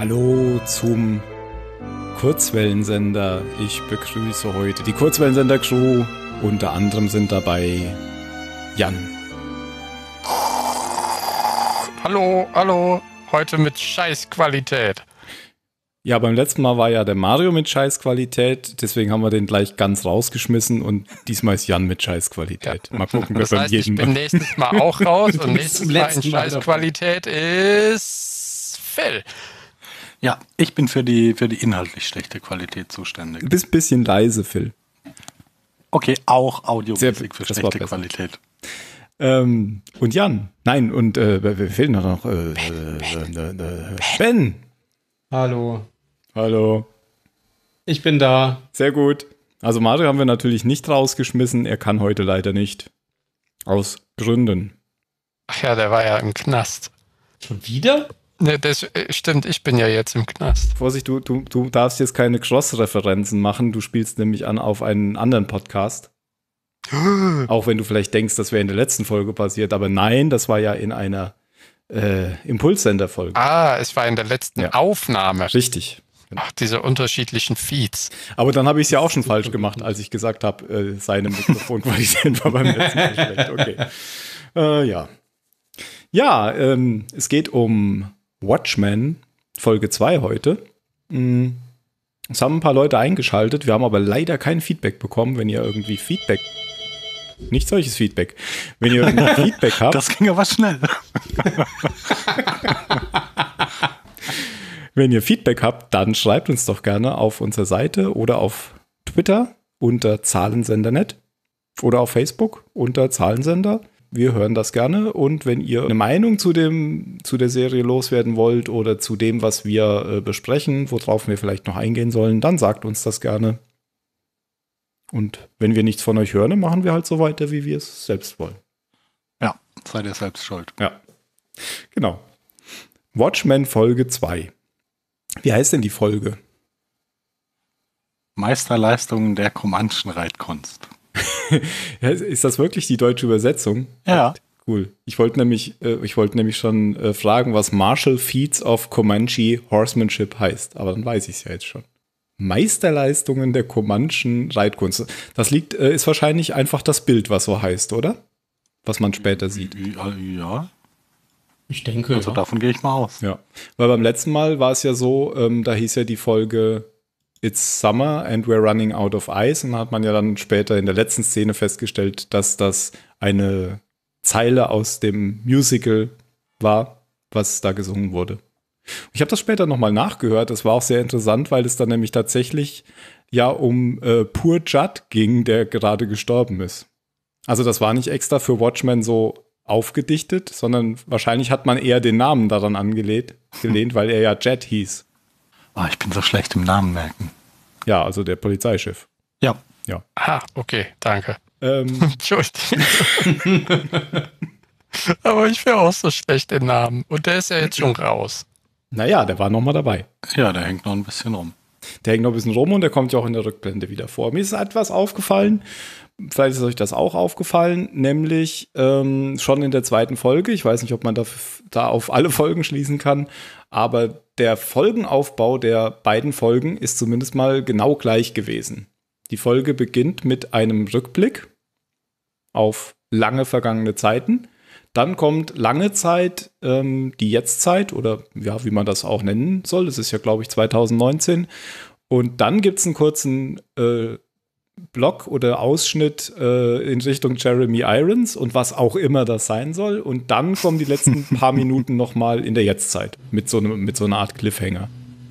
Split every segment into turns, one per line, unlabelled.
Hallo zum Kurzwellensender. Ich begrüße heute die Kurzwellensender-Crew. Unter anderem sind dabei Jan.
Hallo. Heute mit Scheißqualität.
Ja, beim letzten Mal war ja der Mario mit Scheißqualität, deswegen haben wir den gleich ganz rausgeschmissen und diesmal ist Jan mit Scheißqualität.
Ja.
Mal gucken, wer
das heißt, ich bin nächstes Mal auch raus und nächstes Mal in Scheißqualität ist Phil.
Ja, ich bin für die inhaltlich schlechte Qualität zuständig.
Du bist ein bisschen leise, Phil.
Okay, auch audiomäßig für
das
schlechte Qualität.
Und Jan, nein, und wir fehlen noch Ben.
Hallo.
Ich
bin da.
Sehr gut. Also Mario haben wir natürlich nicht rausgeschmissen. Er kann heute leider nicht. Aus Gründen.
Ach ja, der war ja im Knast.
Schon wieder?
Ne, das stimmt, ich bin ja jetzt im Knast.
Vorsicht, du darfst jetzt keine Cross-Referenzen machen. Du spielst nämlich an auf einen anderen Podcast. Auch wenn du vielleicht denkst, das wäre in der letzten Folge passiert. Aber nein, das war ja in einer Impulssender-Folge.
Ah, es war in der letzten Aufnahme.
Richtig.
Ach, diese unterschiedlichen Feeds.
Aber dann habe ich es ja auch schon falsch gemacht, als ich gesagt habe, seine Mikrofonqualität war beim letzten Mal schlecht. Okay. Ja, es geht um Watchmen, Folge 2 heute. Es haben ein paar Leute eingeschaltet, wir haben aber leider kein Feedback bekommen. Wenn ihr irgendwie nicht solches Feedback. Wenn ihr irgendwie Feedback habt.
Das ging aber schnell.
Wenn ihr Feedback habt, dann schreibt uns doch gerne auf unserer Seite oder auf Twitter unter Zahlensender.net oder auf Facebook unter Zahlensender. Wir hören das gerne. Und wenn ihr eine Meinung zu der Serie loswerden wollt oder zu dem, was wir besprechen, worauf wir vielleicht noch eingehen sollen, dann sagt uns das gerne. Und wenn wir nichts von euch hören, dann machen wir halt so weiter, wie wir es selbst wollen.
Ja, seid ihr selbst schuld.
Ja, genau. Watchmen Folge 2. Wie heißt denn die Folge?
Meisterleistungen der Comanchen Reitkunst.
Ist das wirklich die deutsche Übersetzung?
Ja.
Cool. Ich wollte nämlich schon fragen, was Martial Feats of Comanche Horsemanship heißt. Aber dann weiß ich es ja jetzt schon. Meisterleistungen der Comanchen Reitkunst. Das ist wahrscheinlich einfach das Bild, was so heißt, oder? Was man später sieht.
Ja.
Ich denke,
also davon gehe ich mal aus.
Ja, weil beim letzten Mal war es ja so, da hieß ja die Folge It's Summer and we're running out of ice. Und da hat man ja dann später in der letzten Szene festgestellt, dass das eine Zeile aus dem Musical war, was da gesungen wurde. Ich habe das später nochmal nachgehört. Das war auch sehr interessant, weil es dann nämlich tatsächlich ja um Poor Judd ging, der gerade gestorben ist. Also das war nicht extra für Watchmen so aufgedichtet, sondern wahrscheinlich hat man eher den Namen daran gelehnt, weil er ja Jet hieß.
Oh, ich bin so schlecht im Namen merken.
Ja, also der Polizeichef.
Ja.
Ah, okay, danke. Entschuldigung. Aber ich wäre auch so schlecht im Namen. Und der ist ja jetzt schon raus.
Naja, der war noch mal dabei.
Ja, der hängt noch ein bisschen rum.
Der hängt noch ein bisschen rum und der kommt ja auch in der Rückblende wieder vor. Mir ist etwas aufgefallen, vielleicht ist euch das auch aufgefallen, nämlich schon in der zweiten Folge, ich weiß nicht, ob man da auf alle Folgen schließen kann, aber der Folgenaufbau der beiden Folgen ist zumindest mal genau gleich gewesen. Die Folge beginnt mit einem Rückblick auf lange vergangene Zeiten. Dann kommt lange Zeit die Jetztzeit oder ja, wie man das auch nennen soll. Es ist ja, glaube ich, 2019. Und dann gibt es einen kurzen Block oder Ausschnitt in Richtung Jeremy Irons und was auch immer das sein soll. Und dann kommen die letzten paar Minuten nochmal in der Jetztzeit mit so einer Art Cliffhanger.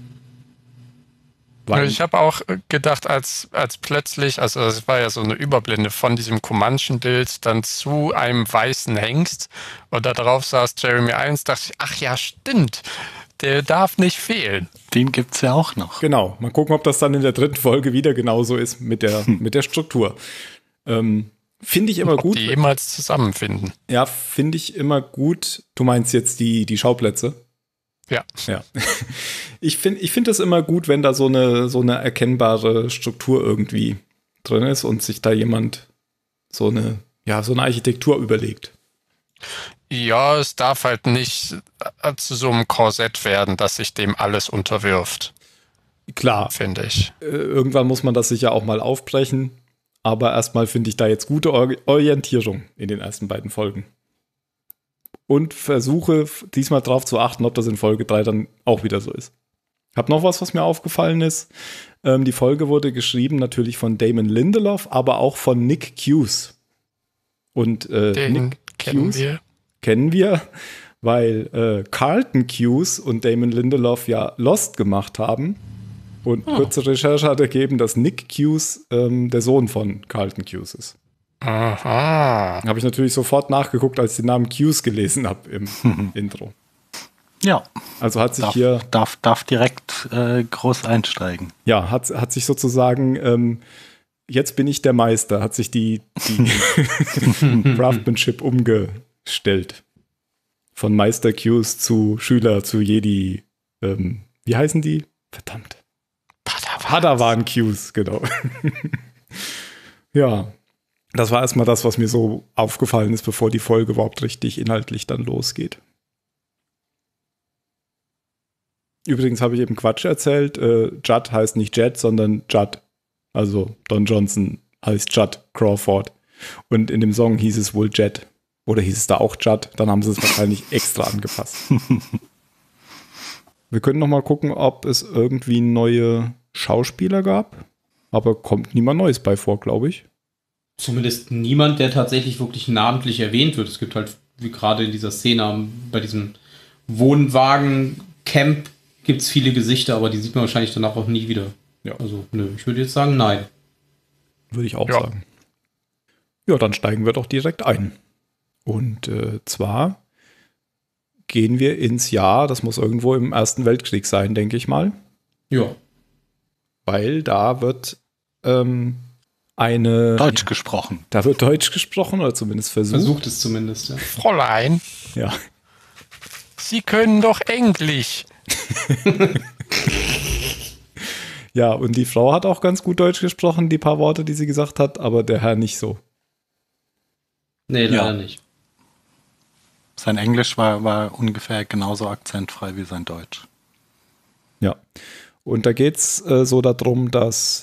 Ich habe auch gedacht, als plötzlich, also es war ja so eine Überblende von diesem Comanchen-Bild dann zu einem weißen Hengst und da drauf saß Jeremy Irons, dachte ich, ach ja, stimmt, der darf nicht fehlen.
Den gibt's ja auch noch.
Genau, mal gucken, ob das dann in der dritten Folge wieder genauso ist mit der Struktur. Finde ich immer gut.
Ob die jemals zusammenfinden.
Ja, finde ich immer gut. Du meinst jetzt die Schauplätze?
Ja.
Ich finde das immer gut, wenn da so eine erkennbare Struktur irgendwie drin ist und sich da jemand so eine Architektur überlegt.
Ja, es darf halt nicht zu so einem Korsett werden, dass sich dem alles unterwirft,
Klar,
finde ich.
irgendwann muss man das sicher auch mal aufbrechen. Aber erstmal finde ich da jetzt gute Orientierung in den ersten beiden Folgen. Und versuche diesmal drauf zu achten, ob das in Folge 3 dann auch wieder so ist. Hab noch was mir aufgefallen ist. Die Folge wurde geschrieben natürlich von Damon Lindelof, aber auch von Nick Cuse. Und
Den
Nick
kennen
Cuse
wir.
kennen wir, weil Carlton Cuse und Damon Lindelof ja Lost gemacht haben. Und kurze Recherche hat ergeben, dass Nick Cuse der Sohn von Carlton Cuse ist.
Aha.
Habe ich natürlich sofort nachgeguckt, als ich den Namen Cuse gelesen habe im Intro.
Ja,
Also hat sich hier,
darf direkt groß einsteigen.
ja, hat sich sozusagen, jetzt bin ich der Meister, hat sich die Craftsmanship umgestellt. Von Meister Cuse zu Schüler zu Jedi, wie heißen die? Verdammt. Padawan Cuse, genau. Ja, das war erstmal das, was mir so aufgefallen ist, bevor die Folge überhaupt richtig inhaltlich dann losgeht. Übrigens habe ich eben Quatsch erzählt. Judd heißt nicht Jed, sondern Judd. Also Don Johnson heißt Judd Crawford. Und in dem Song hieß es wohl Jed. Oder hieß es da auch Judd? Dann haben sie es wahrscheinlich extra angepasst. Wir können noch mal gucken, ob es irgendwie neue Schauspieler gab. Aber kommt niemand Neues bei vor, glaube ich.
Zumindest niemand, der tatsächlich wirklich namentlich erwähnt wird. Es gibt halt, wie gerade in dieser Szene bei diesem Wohnwagen-Camp, gibt es viele Gesichter, aber die sieht man wahrscheinlich danach auch nie wieder.
Ja.
Also, nö, ich würde jetzt sagen, nein.
Würde ich auch
Ja.
sagen. Ja, dann steigen wir doch direkt ein. Und zwar gehen wir ins Jahr, das muss irgendwo im Ersten Weltkrieg sein, denke ich mal.
Ja.
Weil da wird eine...
Deutsch gesprochen.
Da wird Deutsch gesprochen oder zumindest versucht.
Versucht es zumindest, ja.
Fräulein,
Ja.
Sie können doch Englisch.
Ja, und die Frau hat auch ganz gut Deutsch gesprochen, die paar Worte, die sie gesagt hat, aber der Herr nicht so.
Nee, leider
Ja.
nicht.
Sein Englisch war ungefähr genauso akzentfrei wie sein Deutsch.
Ja. Und da geht es so darum, dass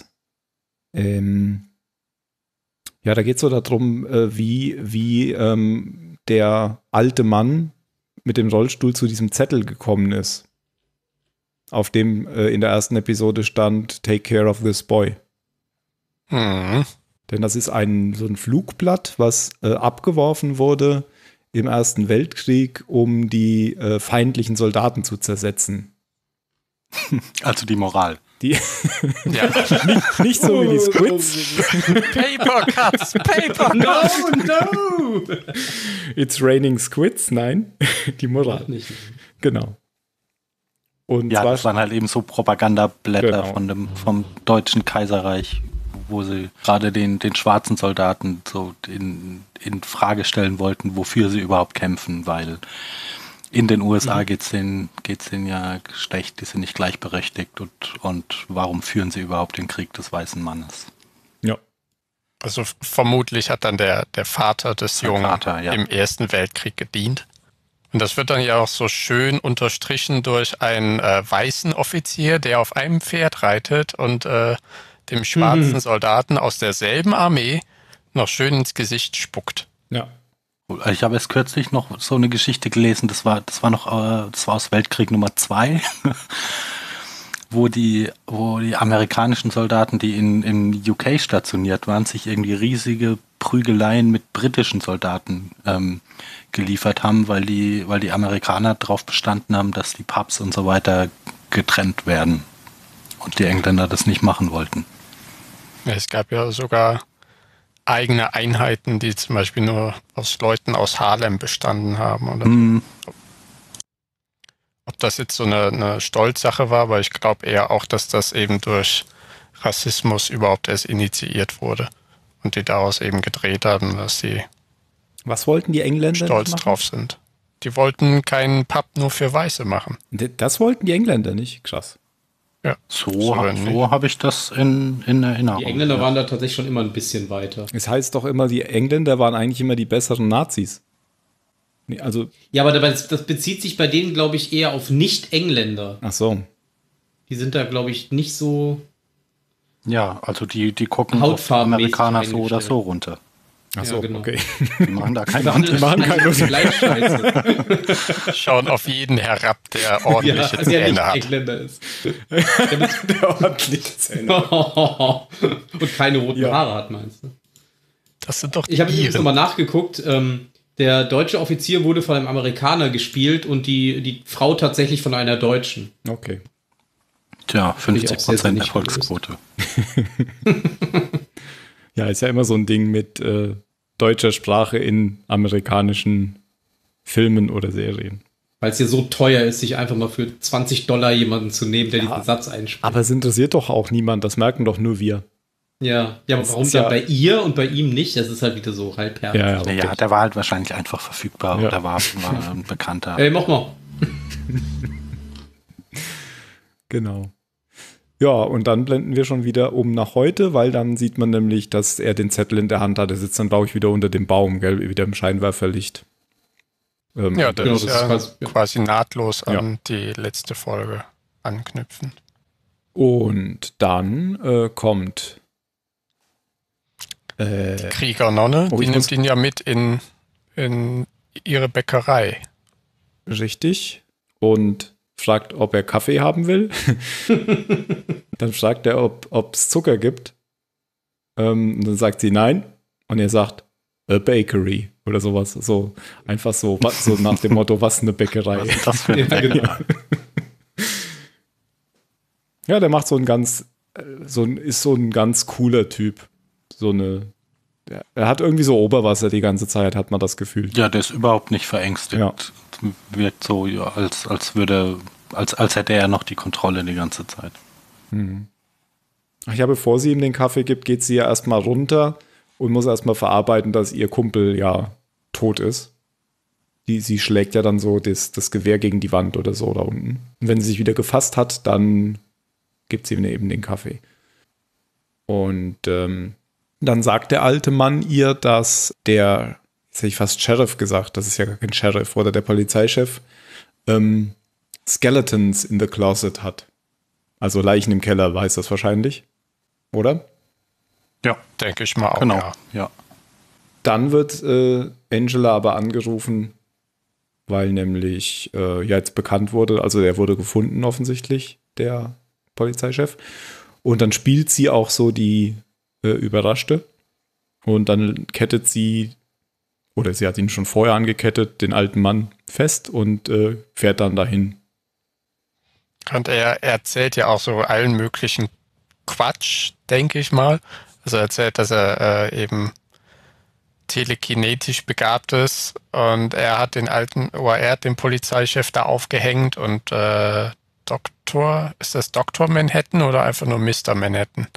da geht es so darum, wie der alte Mann mit dem Rollstuhl zu diesem Zettel gekommen ist, auf dem in der ersten Episode stand, Take care of this boy.
Hm.
Denn das ist so ein Flugblatt, was abgeworfen wurde im Ersten Weltkrieg, um die feindlichen Soldaten zu zersetzen.
Also die Moral.
Die
Ja.
nicht so wie die Squids.
Paper Cuts, Paper Cuts.
No!
It's raining Squids, nein. Die Moral.
Nicht.
Genau. Und
Ja,
zwar
das waren halt eben so Propagandablätter
Genau.
vom Deutschen Kaiserreich, wo sie gerade den schwarzen Soldaten so in Frage stellen wollten, wofür sie überhaupt kämpfen, weil in den USA geht's denen ja schlecht, die sind nicht gleichberechtigt und warum führen sie überhaupt den Krieg des weißen Mannes?
ja.
Also vermutlich hat dann der Vater des
Der
Jungen
Vater, ja.
im Ersten Weltkrieg gedient. Und das wird dann ja auch so schön unterstrichen durch einen weißen Offizier, der auf einem Pferd reitet und dem schwarzen Soldaten aus derselben Armee noch schön ins Gesicht spuckt.
Ja.
Ich habe erst kürzlich noch so eine Geschichte gelesen, das war aus Weltkrieg Nummer 2, wo die amerikanischen Soldaten, die im UK stationiert waren, sich irgendwie riesige Prügeleien mit britischen Soldaten geliefert haben, weil die Amerikaner darauf bestanden haben, dass die Pubs und so weiter getrennt werden und die Engländer das nicht machen wollten.
Ja, es gab ja sogar eigene Einheiten, die zum Beispiel nur aus Leuten aus Harlem bestanden haben. Oder ob das jetzt so eine Stolzsache war, aber ich glaube eher auch, dass das eben durch Rassismus überhaupt erst initiiert wurde. Und die daraus eben gedreht haben, dass sie
Was wollten die Engländer
stolz
machen?
drauf sind. Die wollten keinen Pub nur für Weiße machen.
Das wollten die Engländer nicht. Krass.
Ja,
So habe ich das in Erinnerung.
Die Engländer waren da tatsächlich schon immer ein bisschen weiter.
Es heißt doch immer, die Engländer waren eigentlich immer die besseren Nazis. Nee, also,
Ja, aber das bezieht sich bei denen, glaube ich, eher auf Nicht-Engländer.
ach so.
Die sind da, glaube ich, nicht so.
Ja, also die gucken auf
Hautfarbenmäßig
Amerikaner so oder
eingestellt.
so runter.
Ach
Ja,
so,
genau.
okay.
Die machen da keinen
Behandeln
machen
alle
keinen
gleich scheiße.
Schauen auf jeden herab, der
Ja,
ordentliche
der nicht
Zähne hat.
Engländer ist.
Der ordentlich Zähne.
Und keine roten
Ja.
Haare hat, meinst du?
Das sind doch die
Ich habe übrigens
Iren.
nochmal nachgeguckt. Der deutsche Offizier wurde von einem Amerikaner gespielt und die Frau tatsächlich von einer Deutschen.
Okay.
Tja,
Finde ich auch sehr
50%
sinnig
Erfolgsquote.
Ja, ist ja immer so ein Ding mit deutscher Sprache in amerikanischen Filmen oder Serien.
Weil es ja so teuer ist, sich einfach mal für $20 jemanden zu nehmen, der diesen Satz einspricht.
Aber es interessiert doch auch niemand, das merken doch nur wir.
Ja, aber
Das
warum
ist
dann
ja-
bei ihr und bei ihm nicht? Das ist halt wieder so halbherzig.
Ja, ja.
Naja, der war halt wahrscheinlich einfach verfügbar
Ja.
oder war ein Bekannter.
Ey, mach mal.
Genau. Ja, und dann blenden wir schon wieder um nach heute, weil dann sieht man nämlich, dass er den Zettel in der Hand hat. Er sitzt dann, glaube ich, wieder unter dem Baum, gell, wieder im Scheinwerferlicht.
Ja, das
Genau,
ist
das
ja
ist
quasi nahtlos an die letzte Folge anknüpfen.
Und dann kommt
Kriegernonne,
Oh,
die
ich muss-
nimmt ihn ja mit in ihre Bäckerei.
richtig und fragt, ob er Kaffee haben will. Dann fragt er, ob es Zucker gibt. Und dann sagt sie nein. Und er sagt, a bakery oder sowas. So einfach so, so nach dem Motto, was eine Bäckerei.
Was ist das für ein
Ja,
Bäcker?
genau.
Ja, der macht so ein ganz, ist so ein ganz cooler Typ. Er hat irgendwie so Oberwasser die ganze Zeit, hat man das Gefühl.
Ja, der ist überhaupt nicht verängstigt.
Ja.
Wirkt so, ja, als hätte er noch die Kontrolle die ganze Zeit.
Ach ja, bevor sie ihm den Kaffee gibt, geht sie ja erstmal runter und muss erstmal verarbeiten, dass ihr Kumpel ja tot ist. Sie schlägt ja dann so das Gewehr gegen die Wand oder so da unten. Und wenn sie sich wieder gefasst hat, dann gibt sie ihm eben den Kaffee. Und dann sagt der alte Mann ihr, dass jetzt hätte ich fast Sheriff gesagt, das ist ja gar kein Sheriff, oder der Polizeichef, Skeletons in the Closet hat. Also Leichen im Keller, weiß das wahrscheinlich. Oder?
Ja,
Denke ich mal auch,
genau.
ja.
Ja.
Dann wird Angela aber angerufen, weil nämlich jetzt bekannt wurde, also er wurde gefunden offensichtlich, der Polizeichef. Und dann spielt sie auch so die Überraschte. Und dann kettet sie, oder sie hat ihn schon vorher angekettet, den alten Mann fest und fährt dann dahin.
Und er erzählt ja auch so allen möglichen Quatsch, denke ich mal. Also er erzählt, dass er eben telekinetisch begabt ist und er hat den Polizeichef da aufgehängt und ist das Dr. Manhattan oder einfach nur Mr. Manhattan?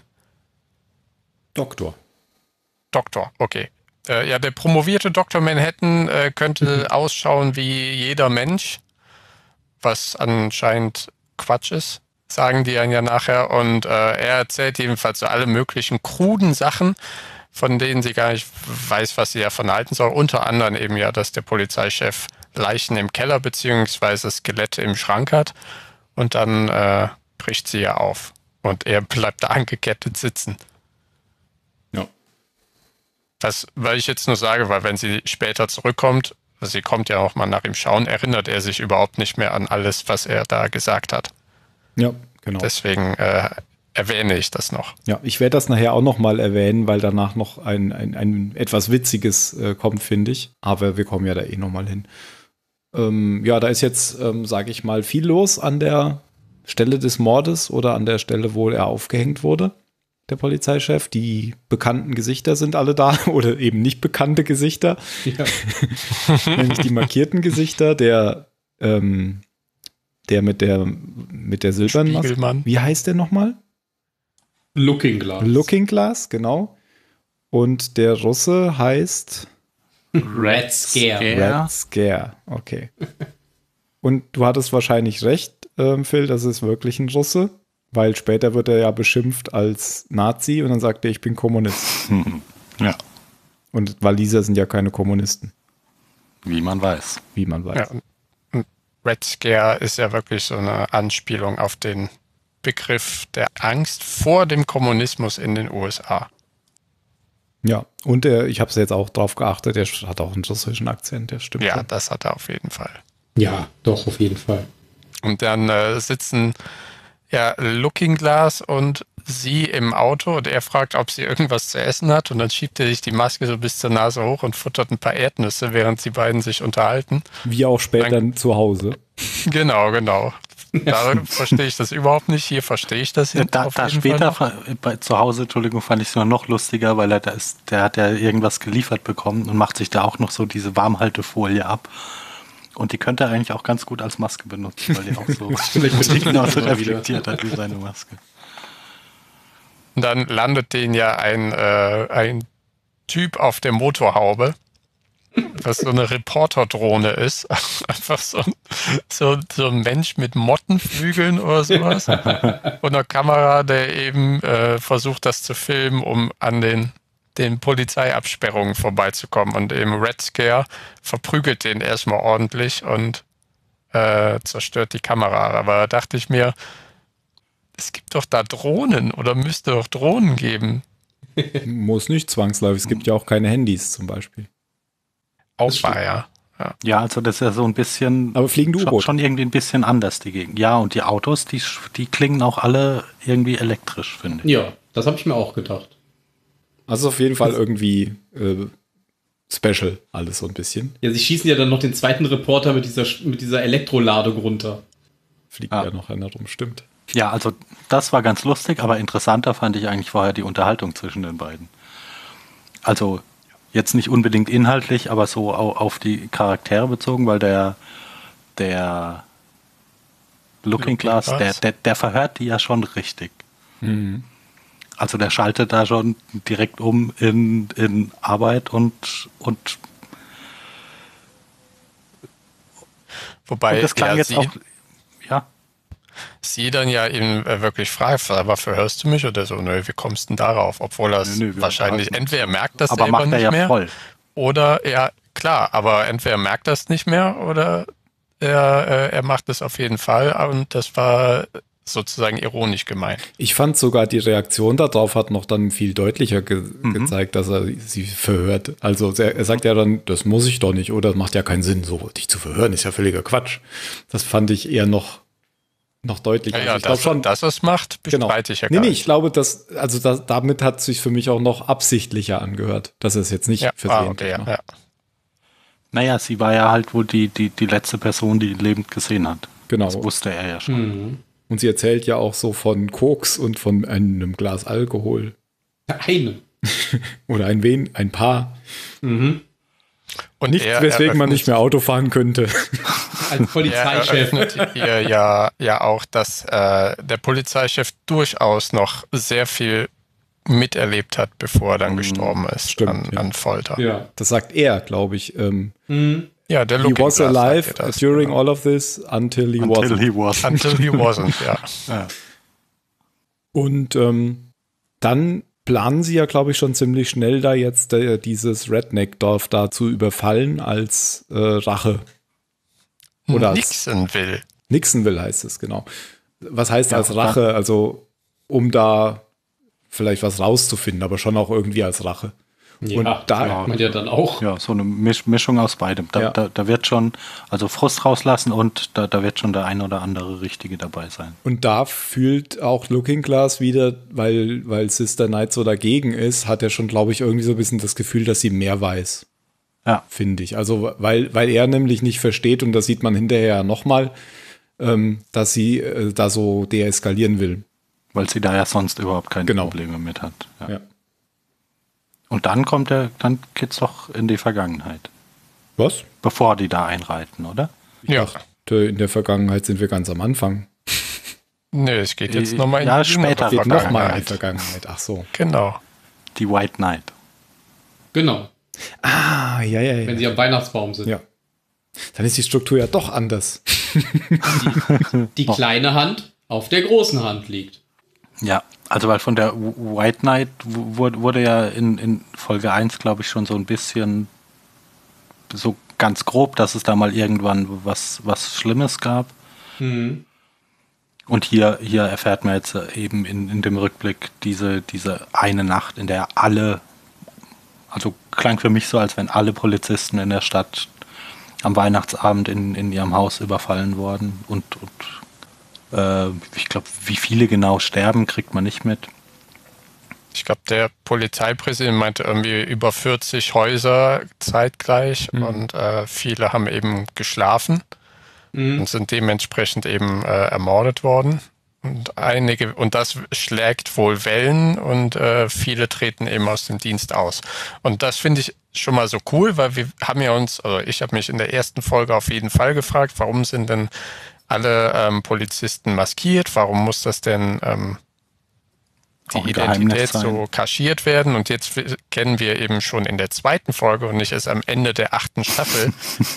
Doktor.
Doktor, okay. Ja, der promovierte Dr. Manhattan könnte ausschauen wie jeder Mensch, was anscheinend Quatsch ist, sagen die dann ja nachher. Und er erzählt jedenfalls so alle möglichen kruden Sachen, von denen sie gar nicht weiß, was sie davon halten soll. Unter anderem eben ja, dass der Polizeichef Leichen im Keller beziehungsweise Skelette im Schrank hat. Und dann bricht sie ja auf. Und er bleibt da angekettet sitzen.
Ja.
Das, weil ich jetzt nur sage, weil wenn sie später zurückkommt, also sie kommt ja auch mal nach ihm schauen, erinnert er sich überhaupt nicht mehr an alles, was er da gesagt hat.
Ja, genau.
Deswegen erwähne ich das noch.
Ja, ich werde das nachher auch noch mal erwähnen, weil danach noch ein etwas Witziges kommt, finde ich. Aber wir kommen ja da eh noch mal hin. Ja, da ist jetzt, sage ich mal, viel los an der Stelle des Mordes oder an der Stelle, wo er aufgehängt wurde, der Polizeichef. Die bekannten Gesichter sind alle da oder eben nicht bekannte Gesichter.
Ja.
Nämlich die markierten Gesichter, der mit der silbernen Maske.
Spiegelmann.
Wie heißt der nochmal?
Looking Glass.
Looking Glass, genau. Und der Russe heißt
Red Scare.
Ja.
Red Scare. Okay. Und du hattest wahrscheinlich recht, Phil, das ist wirklich ein Russe, weil später wird er ja beschimpft als Nazi und dann sagt er, ich bin Kommunist.
Ja.
Und Waliser sind ja keine Kommunisten.
Wie man weiß.
Wie man weiß.
Ja, und Red Scare ist ja wirklich so eine Anspielung auf den Begriff der Angst vor dem Kommunismus in den USA.
Ja, und ich habe es jetzt auch drauf geachtet, der hat auch einen russischen Akzent, der stimmt.
Ja,
schon.
das hat er auf jeden Fall.
Ja, doch, auf jeden Fall.
Und dann sitzen ja Looking Glass und sie im Auto und er fragt, ob sie irgendwas zu essen hat und dann schiebt er sich die Maske so bis zur Nase hoch und futtert ein paar Erdnüsse, während die beiden sich unterhalten.
Wie auch später zu Hause.
Genau. Da verstehe ich das überhaupt nicht. Hier verstehe ich das jetzt auf
Da
jeden
später
Fall
zu Hause, Entschuldigung, fand ich es noch lustiger, weil der hat ja irgendwas geliefert bekommen und macht sich da auch noch so diese Warmhaltefolie ab. Und die könnte er eigentlich auch ganz gut als Maske benutzen, weil die auch so genauso reflektiert hat wie seine Maske.
Und dann landet den ja ein Typ auf der Motorhaube, was so eine Reporterdrohne ist. Einfach so ein Mensch mit Mottenflügeln oder sowas. Und einer Kamera, der eben versucht, das zu filmen, um an den Polizeiabsperrungen vorbeizukommen. Und eben Red Scare verprügelt den erstmal ordentlich und zerstört die Kamera. Aber da dachte ich mir, es gibt doch da Drohnen oder müsste doch Drohnen geben.
Muss nicht zwangsläufig. Es gibt ja auch keine Handys zum Beispiel.
Auch war ja.
Ja, also das ist ja so ein bisschen,
Aber fliegende U-Boote.
schon irgendwie ein bisschen anders die Gegend. Ja, und die Autos, die klingen auch alle irgendwie elektrisch, finde ich.
Ja, das habe ich mir auch gedacht.
Also auf jeden Fall irgendwie special, alles so ein bisschen.
Ja, sie schießen ja dann noch den zweiten Reporter mit dieser Elektroladung runter.
Fliegt ja noch einer rum, stimmt.
Ja, also das war ganz lustig, aber interessanter fand ich eigentlich vorher die Unterhaltung zwischen den beiden. Also jetzt nicht unbedingt inhaltlich, aber so auf die Charaktere bezogen, weil der Looking Glass, der verhört die ja schon richtig.
Mhm.
Also der schaltet da schon direkt um in Arbeit und
Wobei
das klang jetzt auch, ja.
Sie dann ja eben wirklich fragt, aber verhörst du mich oder so? Nö, wie kommst du denn darauf? Obwohl er es wahrscheinlich, entweder merkt das
aber
selber
macht er
nicht
ja
mehr,
voll.
oder klar, aber entweder merkt das nicht mehr oder er macht es auf jeden Fall und das war sozusagen ironisch gemeint.
Ich fand sogar, die Reaktion darauf hat noch dann viel deutlicher gezeigt, dass er sie verhört. Also er sagt ja dann, das muss ich doch nicht, oder das macht ja keinen Sinn, so dich zu verhören, ist ja völliger Quatsch. Das fand ich eher noch deutlicher.
Ja,
also ich glaube schon,
dass es macht, bestreite ich ja gar
nicht.
nicht.
Ich glaube, damit hat es sich für mich auch noch absichtlicher angehört, dass er es jetzt nicht versehentlich macht.
Ja.
Naja, sie war ja halt wohl die letzte Person, die ihn lebend gesehen hat.
Genau.
Das wusste er ja schon.
Mhm.
Und sie erzählt ja auch so von Koks und von einem Glas Alkohol.
Eine.
Oder ein Paar.
Mhm.
Und
Nicht, weswegen man nicht mehr Auto fahren könnte.
Als
Er
Polizeichef.
eröffnet ihr ja auch, dass der Polizeichef durchaus noch sehr viel miterlebt hat, bevor er dann gestorben ist
Stimmt,
an Folter.
Ja.
Das sagt er, glaube ich.
Ja, der
He
Looking
was
Glass
alive
sagt das,
during
genau.
all of this until he wasn't.
Until he wasn't, ja.
Ja.
Und dann planen sie ja, glaube ich, schon ziemlich schnell da jetzt dieses Redneck-Dorf da zu überfallen als Rache. Oder Nixonville heißt es, genau. Was heißt als Rache? Also, um da vielleicht was rauszufinden, aber schon auch irgendwie als Rache.
Ja,
und da
merkt man ja dann auch.
Ja, so eine Mischung aus beidem. Da wird schon, also Frust rauslassen und da wird schon der ein oder andere Richtige dabei sein.
Und da fühlt auch Looking Glass wieder, weil Sister Night so dagegen ist, hat er schon, glaube ich, irgendwie so ein bisschen das Gefühl, dass sie mehr weiß.
Ja.
Finde ich. Also, weil er nämlich nicht versteht, und das sieht man hinterher ja nochmal, dass sie da so deeskalieren will.
Weil sie da ja sonst überhaupt keine Probleme mit hat.
Ja.
Und dann geht's doch in die Vergangenheit.
Was?
Bevor die da einreiten, oder?
Ich dachte, in der Vergangenheit sind wir ganz am Anfang.
Nee, es geht jetzt nochmal
in die später
Geht nochmal in die Vergangenheit. Ach so.
Genau.
Die White Knight.
Genau.
Ah, ja.
Wenn sie am Weihnachtsbaum sind.
Ja. Dann ist die Struktur ja doch anders.
Die kleine Hand auf der großen Hand liegt.
Ja, also weil von der White Knight wurde ja in Folge 1, glaube ich, schon so ein bisschen so ganz grob, dass es da mal irgendwann was Schlimmes gab.
Mhm.
Und hier erfährt man jetzt eben in dem Rückblick diese eine Nacht, in der alle, also klang für mich so, als wenn alle Polizisten in der Stadt am Weihnachtsabend in ihrem Haus überfallen worden. Und ich glaube, wie viele genau sterben, kriegt man nicht mit.
Ich glaube, der Polizeipräsident meinte irgendwie über 40 Häuser zeitgleich und viele haben eben geschlafen und sind dementsprechend eben ermordet worden. Und das schlägt wohl Wellen und viele treten eben aus dem Dienst aus. Und das finde ich schon mal so cool, weil wir haben ja ich habe mich in der ersten Folge auf jeden Fall gefragt, warum sind denn alle Polizisten maskiert? Warum muss das denn die Identität so kaschiert werden? Und jetzt kennen wir eben schon in der zweiten Folge und nicht erst am Ende der 8. Staffel,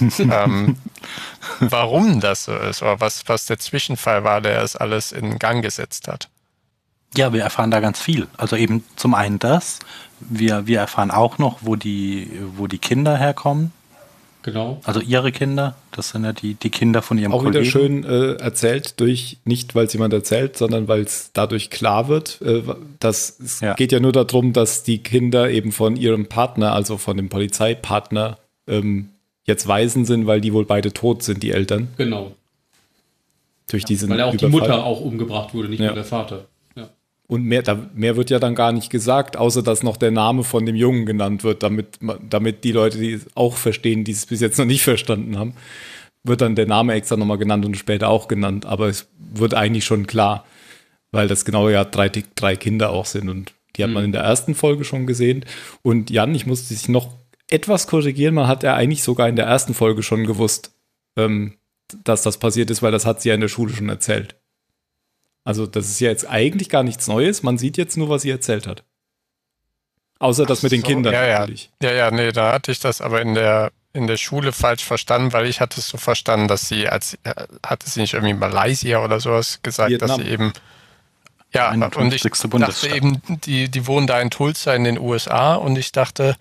warum das so ist oder was der Zwischenfall war, der es alles in Gang gesetzt hat.
Ja, wir erfahren da ganz viel. Also eben zum einen das, wir erfahren auch noch, wo die Kinder herkommen.
Genau.
Also ihre Kinder, das sind ja die Kinder von ihrem
auch
Kollegen.
Auch wieder schön erzählt nicht weil es jemand erzählt, sondern weil es dadurch klar wird, es geht ja nur darum, dass die Kinder eben von ihrem Partner, also von dem Polizeipartner, jetzt Waisen sind, weil die wohl beide tot sind, die Eltern.
Genau.
Durch diesen
weil ja auch
Überfall.
Die Mutter auch umgebracht wurde, nicht nur der Vater. Ja.
Und mehr wird ja dann gar nicht gesagt, außer dass noch der Name von dem Jungen genannt wird, damit die Leute, die es auch verstehen, die es bis jetzt noch nicht verstanden haben, wird dann der Name extra nochmal genannt und später auch genannt. Aber es wird eigentlich schon klar, weil das genau ja drei Kinder auch sind. Und die hat man in der ersten Folge schon gesehen. Und Jan, ich musste dich noch etwas korrigieren. Man hat ja eigentlich sogar in der ersten Folge schon gewusst, dass das passiert ist, weil das hat sie ja in der Schule schon erzählt. Also das ist ja jetzt eigentlich gar nichts Neues. Man sieht jetzt nur, was sie erzählt hat. Außer das mit den Kindern natürlich.
Ja, nee, da hatte ich das aber in der Schule falsch verstanden, weil ich hatte es so verstanden, dass hatte sie nicht irgendwie Malaysia oder sowas gesagt, Vietnam. Dass sie eben und ich dachte eben, die wohnen da in Tulsa in den USA und ich dachte,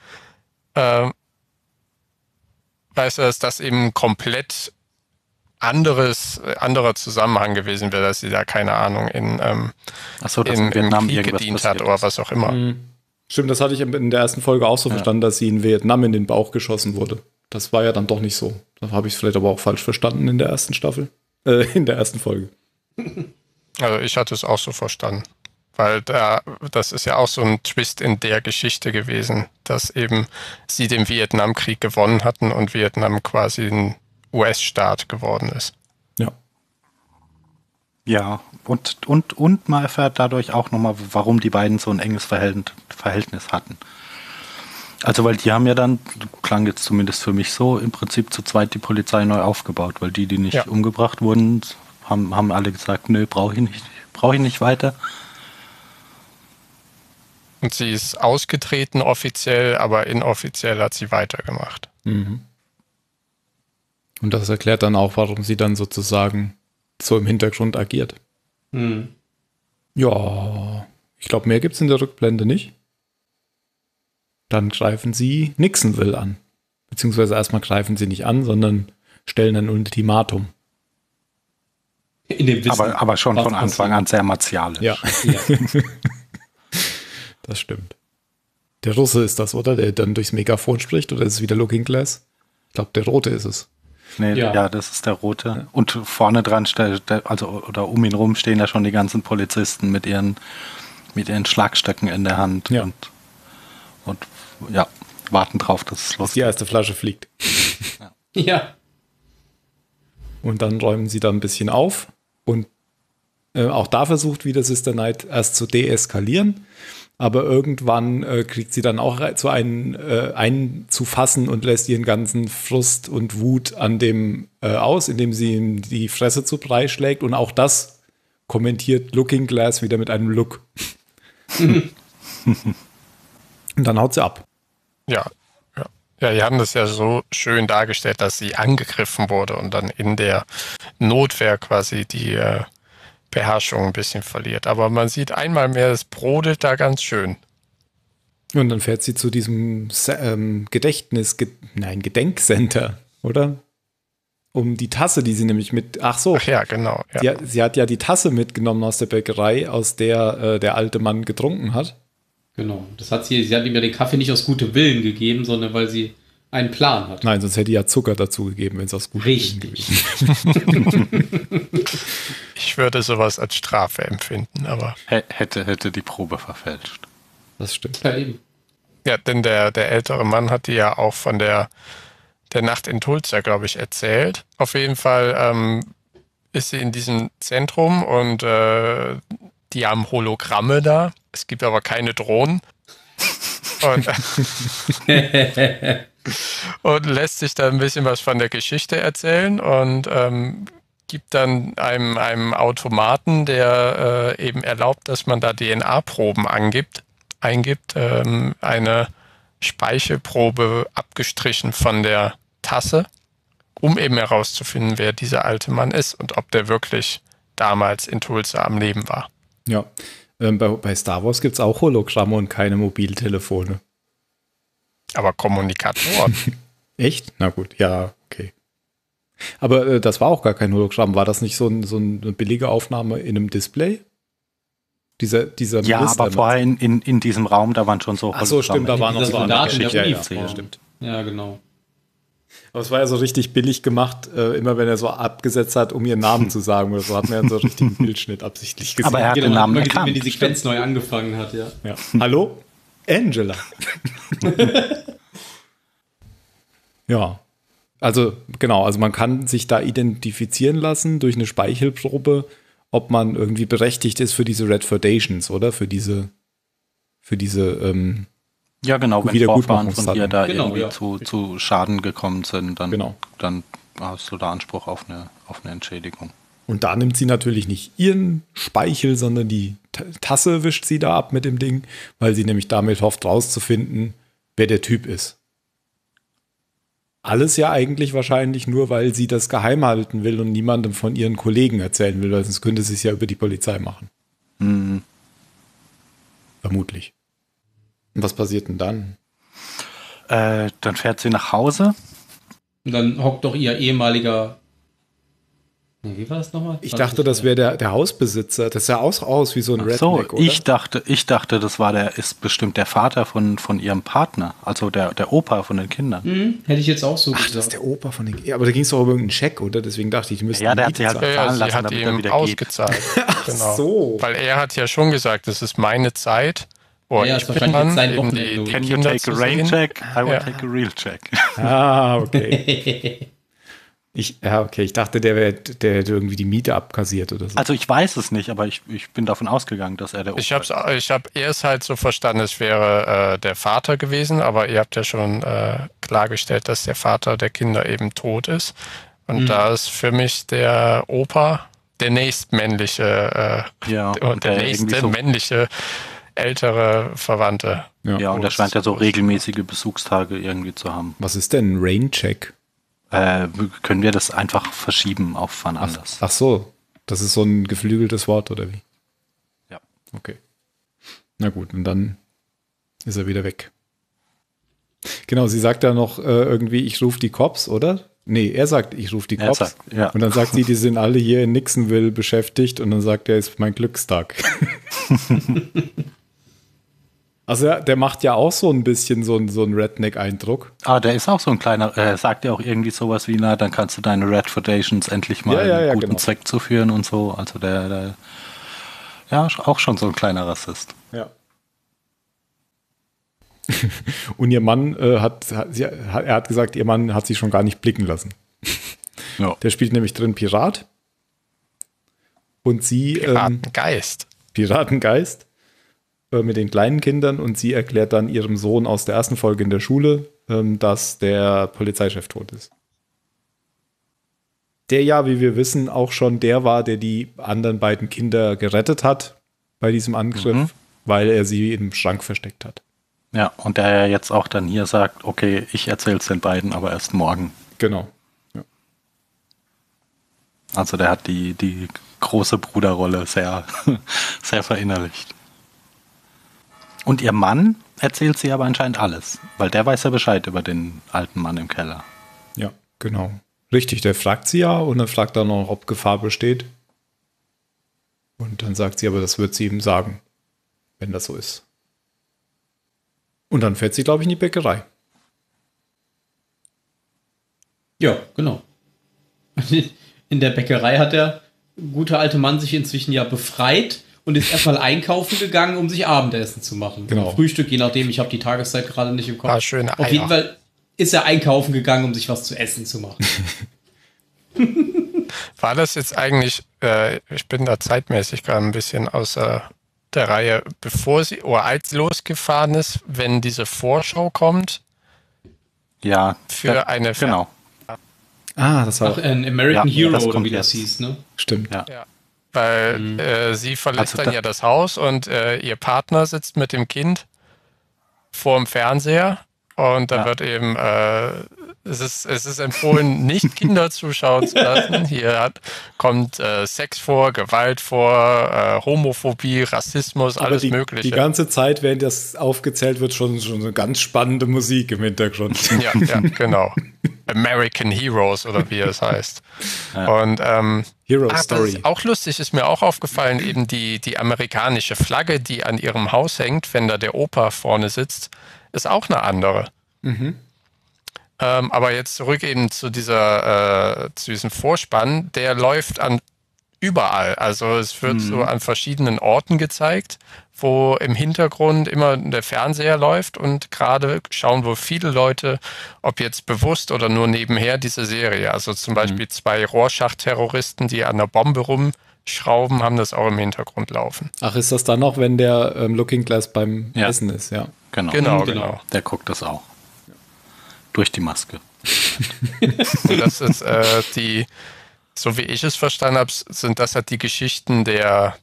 weißt du, dass das eben komplett anderer Zusammenhang gewesen wäre, dass sie da, keine Ahnung, in Vietnam Krieg gedient hat oder was auch immer.
Stimmt, das hatte ich in der ersten Folge auch so verstanden, dass sie in Vietnam in den Bauch geschossen wurde. Das war ja dann doch nicht so. Da habe ich es vielleicht aber auch falsch verstanden in der ersten Staffel. In der ersten Folge.
Also ich hatte es auch so verstanden. Weil das ist ja auch so ein Twist in der Geschichte gewesen, dass eben sie den Vietnamkrieg gewonnen hatten und Vietnam quasi ein US-Staat geworden ist.
Ja.
Ja, und man erfährt dadurch auch nochmal, warum die beiden so ein enges Verhältnis hatten. Also, weil die haben ja dann, klang jetzt zumindest für mich so, im Prinzip zu zweit die Polizei neu aufgebaut, weil die nicht umgebracht wurden, haben alle gesagt, nö, brauche ich nicht weiter.
Und sie ist ausgetreten offiziell, aber inoffiziell hat sie weitergemacht.
Mhm. Und das erklärt dann auch, warum sie dann sozusagen so im Hintergrund agiert.
Mhm.
Ja, ich glaube, mehr gibt es in der Rückblende nicht. Dann greifen sie Nixonville an. Beziehungsweise erstmal greifen sie nicht an, sondern stellen ein Ultimatum.
In dem Wissen,
aber schon von Anfang an sehr martialisch.
Ja. Das stimmt. Der Russe ist das, oder? Der dann durchs Megafon spricht, oder ist es wieder Looking Glass? Ich glaube, der Rote ist es.
Nee, ja, das ist der Rote. Ja. Und vorne dran, oder um ihn rum stehen ja schon die ganzen Polizisten mit ihren Schlagstöcken in der Hand und warten drauf, dass es losgeht.
Die erste Flasche fliegt.
Ja.
Und dann räumen sie da ein bisschen auf und auch da versucht wieder Sister Night erst zu deeskalieren, aber irgendwann kriegt sie dann auch einen zu fassen und lässt ihren ganzen Frust und Wut an dem aus, indem sie ihm die Fresse zu Brei schlägt, und auch das kommentiert Looking Glass wieder mit einem Look. Und dann haut sie ab.
Ja, die haben das ja so schön dargestellt, dass sie angegriffen wurde und dann in der Notwehr quasi die Beherrschung ein bisschen verliert. Aber man sieht einmal mehr, es brodelt da ganz schön.
Und dann fährt sie zu diesem Gedenkcenter, oder? Um die Tasse, die sie nämlich
Ach ja, genau. Ja.
Sie hat ja die Tasse mitgenommen aus der Bäckerei, aus der der alte Mann getrunken hat.
Genau. Sie hat ihm ja den Kaffee nicht aus gutem Willen gegeben, sondern weil sie einen Plan hat.
Nein, sonst hätte die ja Zucker dazu gegeben, wenn es aus gutem Willen gewesen wäre.
Ich würde sowas als Strafe empfinden, aber.
Hätte die Probe verfälscht.
Das stimmt.
Ja, eben.
Ja, denn der ältere Mann hat die ja auch von der Nacht in Tulsa, glaube ich, erzählt. Auf jeden Fall ist sie in diesem Zentrum und die haben Hologramme da. Es gibt aber keine Drohnen. Und lässt sich da ein bisschen was von der Geschichte erzählen und gibt dann einem Automaten, der eben erlaubt, dass man da DNA-Proben eingibt, eine Speichelprobe abgestrichen von der Tasse, um eben herauszufinden, wer dieser alte Mann ist und ob der wirklich damals in Tulsa am Leben war.
Ja, bei Star Wars gibt es auch Hologramme und keine Mobiltelefone.
Aber Kommunikatoren.
Echt? Na gut, ja, okay. Aber das war auch gar kein Hologramm. War das nicht so eine billige Aufnahme in einem Display? Dieser
ja, aber vorher in diesem Raum, da waren schon so
Hologramme. Ach so, stimmt, da waren noch so andere
Geschichten.
Ja, stimmt.
Ja, genau.
Aber es war ja so richtig billig gemacht, immer wenn er so abgesetzt hat, um ihren Namen zu sagen oder so, hat man ja so einen richtigen Bildschnitt absichtlich gesehen.
Aber er hat den Namen
gesehen, wenn die Sequenz neu angefangen hat, ja.
Hallo? Angela. Ja. Also, genau, also man kann sich da identifizieren lassen durch eine Speichelprobe, ob man irgendwie berechtigt ist für diese Red Foundations, oder? Für diese
ja, genau, wenn Vorfahren von dir da
genau,
irgendwie zu Schaden gekommen sind, dann hast du da Anspruch auf eine Entschädigung.
Und da nimmt sie natürlich nicht ihren Speichel, sondern die Tasse wischt sie da ab mit dem Ding, weil sie nämlich damit hofft, rauszufinden, wer der Typ ist. Alles ja eigentlich wahrscheinlich nur, weil sie das geheim halten will und niemandem von ihren Kollegen erzählen will, weil sonst könnte sie es ja über die Polizei machen.
Mhm.
Vermutlich. Und was passiert denn dann?
Dann fährt sie nach Hause.
Und dann hockt doch ihr ehemaliger... Nee, wie war das nochmal?
Ich dachte, das wäre der Hausbesitzer. Das sah auch aus wie so ein Redneck, oder?
Ich dachte, ist bestimmt der Vater von ihrem Partner, also der Opa von den Kindern.
Hätte ich jetzt auch so
gesagt. Ach, das ist der Opa von den Kindern. Aber da ging es doch um irgendeinen Scheck, oder? Deswegen dachte ich, die müssten...
Ja, der hat sie halt bezahlen lassen,
sie hat
damit
ihm
er wieder
ausgezahlt.
Ach
genau.
so.
Weil er hat ja schon gesagt, das ist meine Zeit.
Ja, ist wahrscheinlich jetzt sein Wochenende.
Can you take a rain check? I will take a real check.
Ah, okay. Ich dachte, der hätte irgendwie die Miete abkassiert oder so.
Also ich weiß es nicht, aber ich bin davon ausgegangen, dass er der Opa ist.
Ich habe erst halt so verstanden, es wäre der Vater gewesen, aber ihr habt ja schon klargestellt, dass der Vater der Kinder eben tot ist. Und da ist für mich der Opa der nächstmännliche und der nächste männliche ältere Verwandte.
Ja, und er scheint ja so regelmäßige Besuchstage irgendwie zu haben.
Was ist denn ein Rain-Check?
Können wir das einfach verschieben auf wann anders?
Ach so, das ist so ein geflügeltes Wort, oder wie?
Ja.
Okay. Na gut, und dann ist er wieder weg. Genau, sie sagt ja noch irgendwie, ich rufe die Cops, oder? Nee, er sagt, ich rufe die Cops.
Ja.
Und dann sagt sie, die sind alle hier in Nixonville beschäftigt und dann sagt er, ist mein Glückstag. Also der macht ja auch so ein bisschen so einen Redneck-Eindruck.
Ah, der ist auch so ein kleiner, sagt ja auch irgendwie sowas wie, na, dann kannst du deine Red Foundations endlich mal einen guten Zweck zuführen und so. Also der auch schon so ein kleiner Rassist.
Ja. Und ihr Mann hat gesagt, ihr Mann hat sie schon gar nicht blicken lassen.
Ja.
Der spielt nämlich drin Pirat. Und sie... Piratengeist. Mit den kleinen Kindern und sie erklärt dann ihrem Sohn aus der ersten Folge in der Schule, dass der Polizeichef tot ist. Der ja, wie wir wissen, auch schon der war, der die anderen beiden Kinder gerettet hat bei diesem Angriff, weil er sie im Schrank versteckt hat.
Ja, und der jetzt auch dann hier sagt, okay, ich erzähl's den beiden, aber erst morgen.
Genau. Ja.
Also der hat die große Bruderrolle sehr, sehr verinnerlicht. Und ihr Mann erzählt sie aber anscheinend alles, weil der weiß ja Bescheid über den alten Mann im Keller.
Ja, Genau. Richtig, der fragt sie ja und dann fragt er noch, ob Gefahr besteht. Und dann sagt sie, aber das wird sie ihm sagen, wenn das so ist. Und dann fährt sie, glaube ich, in die Bäckerei.
Ja, genau. In der Bäckerei hat der gute alte Mann sich inzwischen ja befreit und ist erstmal einkaufen gegangen, um sich Abendessen zu machen.
Genau.
Frühstück, je nachdem, ich habe die Tageszeit gerade nicht im Kopf.
Schöne
Auf jeden
Eier.
Fall ist er einkaufen gegangen, um sich was zu essen zu machen.
War das jetzt eigentlich, ich bin da zeitmäßig gerade ein bisschen außer der Reihe, bevor sie, oder als sie losgefahren ist, wenn diese Vorschau kommt,
Ja,
für eine
genau.
Ah, das war
Ach, ein American
Ja,
Hero,
das
oder
kommt
wie das
jetzt.
hieß, ne?
stimmt.
Ja.
weil sie verlässt
Also
dann
da-
ja das Haus und ihr Partner sitzt mit dem Kind vorm Fernseher und da
Ja.
wird eben es ist empfohlen, nicht Kinder zuschauen zu lassen. Hier kommt Sex vor, Gewalt vor, Homophobie, Rassismus,
Aber
alles
die
Mögliche.
ganze Zeit, während das aufgezählt wird, schon eine ganz spannende Musik im Hintergrund.
Ja, genau. American Heroes oder wie es heißt.
Ja.
Und
Hero
das
Story.
ist auch lustig, ist mir auch aufgefallen, eben die amerikanische Flagge, die an ihrem Haus hängt, wenn da der Opa vorne sitzt, ist auch eine andere. Aber jetzt zurück eben zu diesem Vorspann, der läuft an überall. Also es wird so an verschiedenen Orten gezeigt, wo im Hintergrund immer der Fernseher läuft und gerade schauen wohl viele Leute, ob jetzt bewusst oder nur nebenher, diese Serie. Also zum Beispiel 2 Rorschach-Terroristen, die an der Bombe rumschrauben, haben das auch im Hintergrund laufen.
Ach, ist das dann noch, wenn der Looking Glass beim
Ja.
Essen ist, ja.
Genau.
Genau.
Der guckt das auch. Durch die Maske.
Und das ist so wie ich es verstanden habe, sind das halt die Geschichten der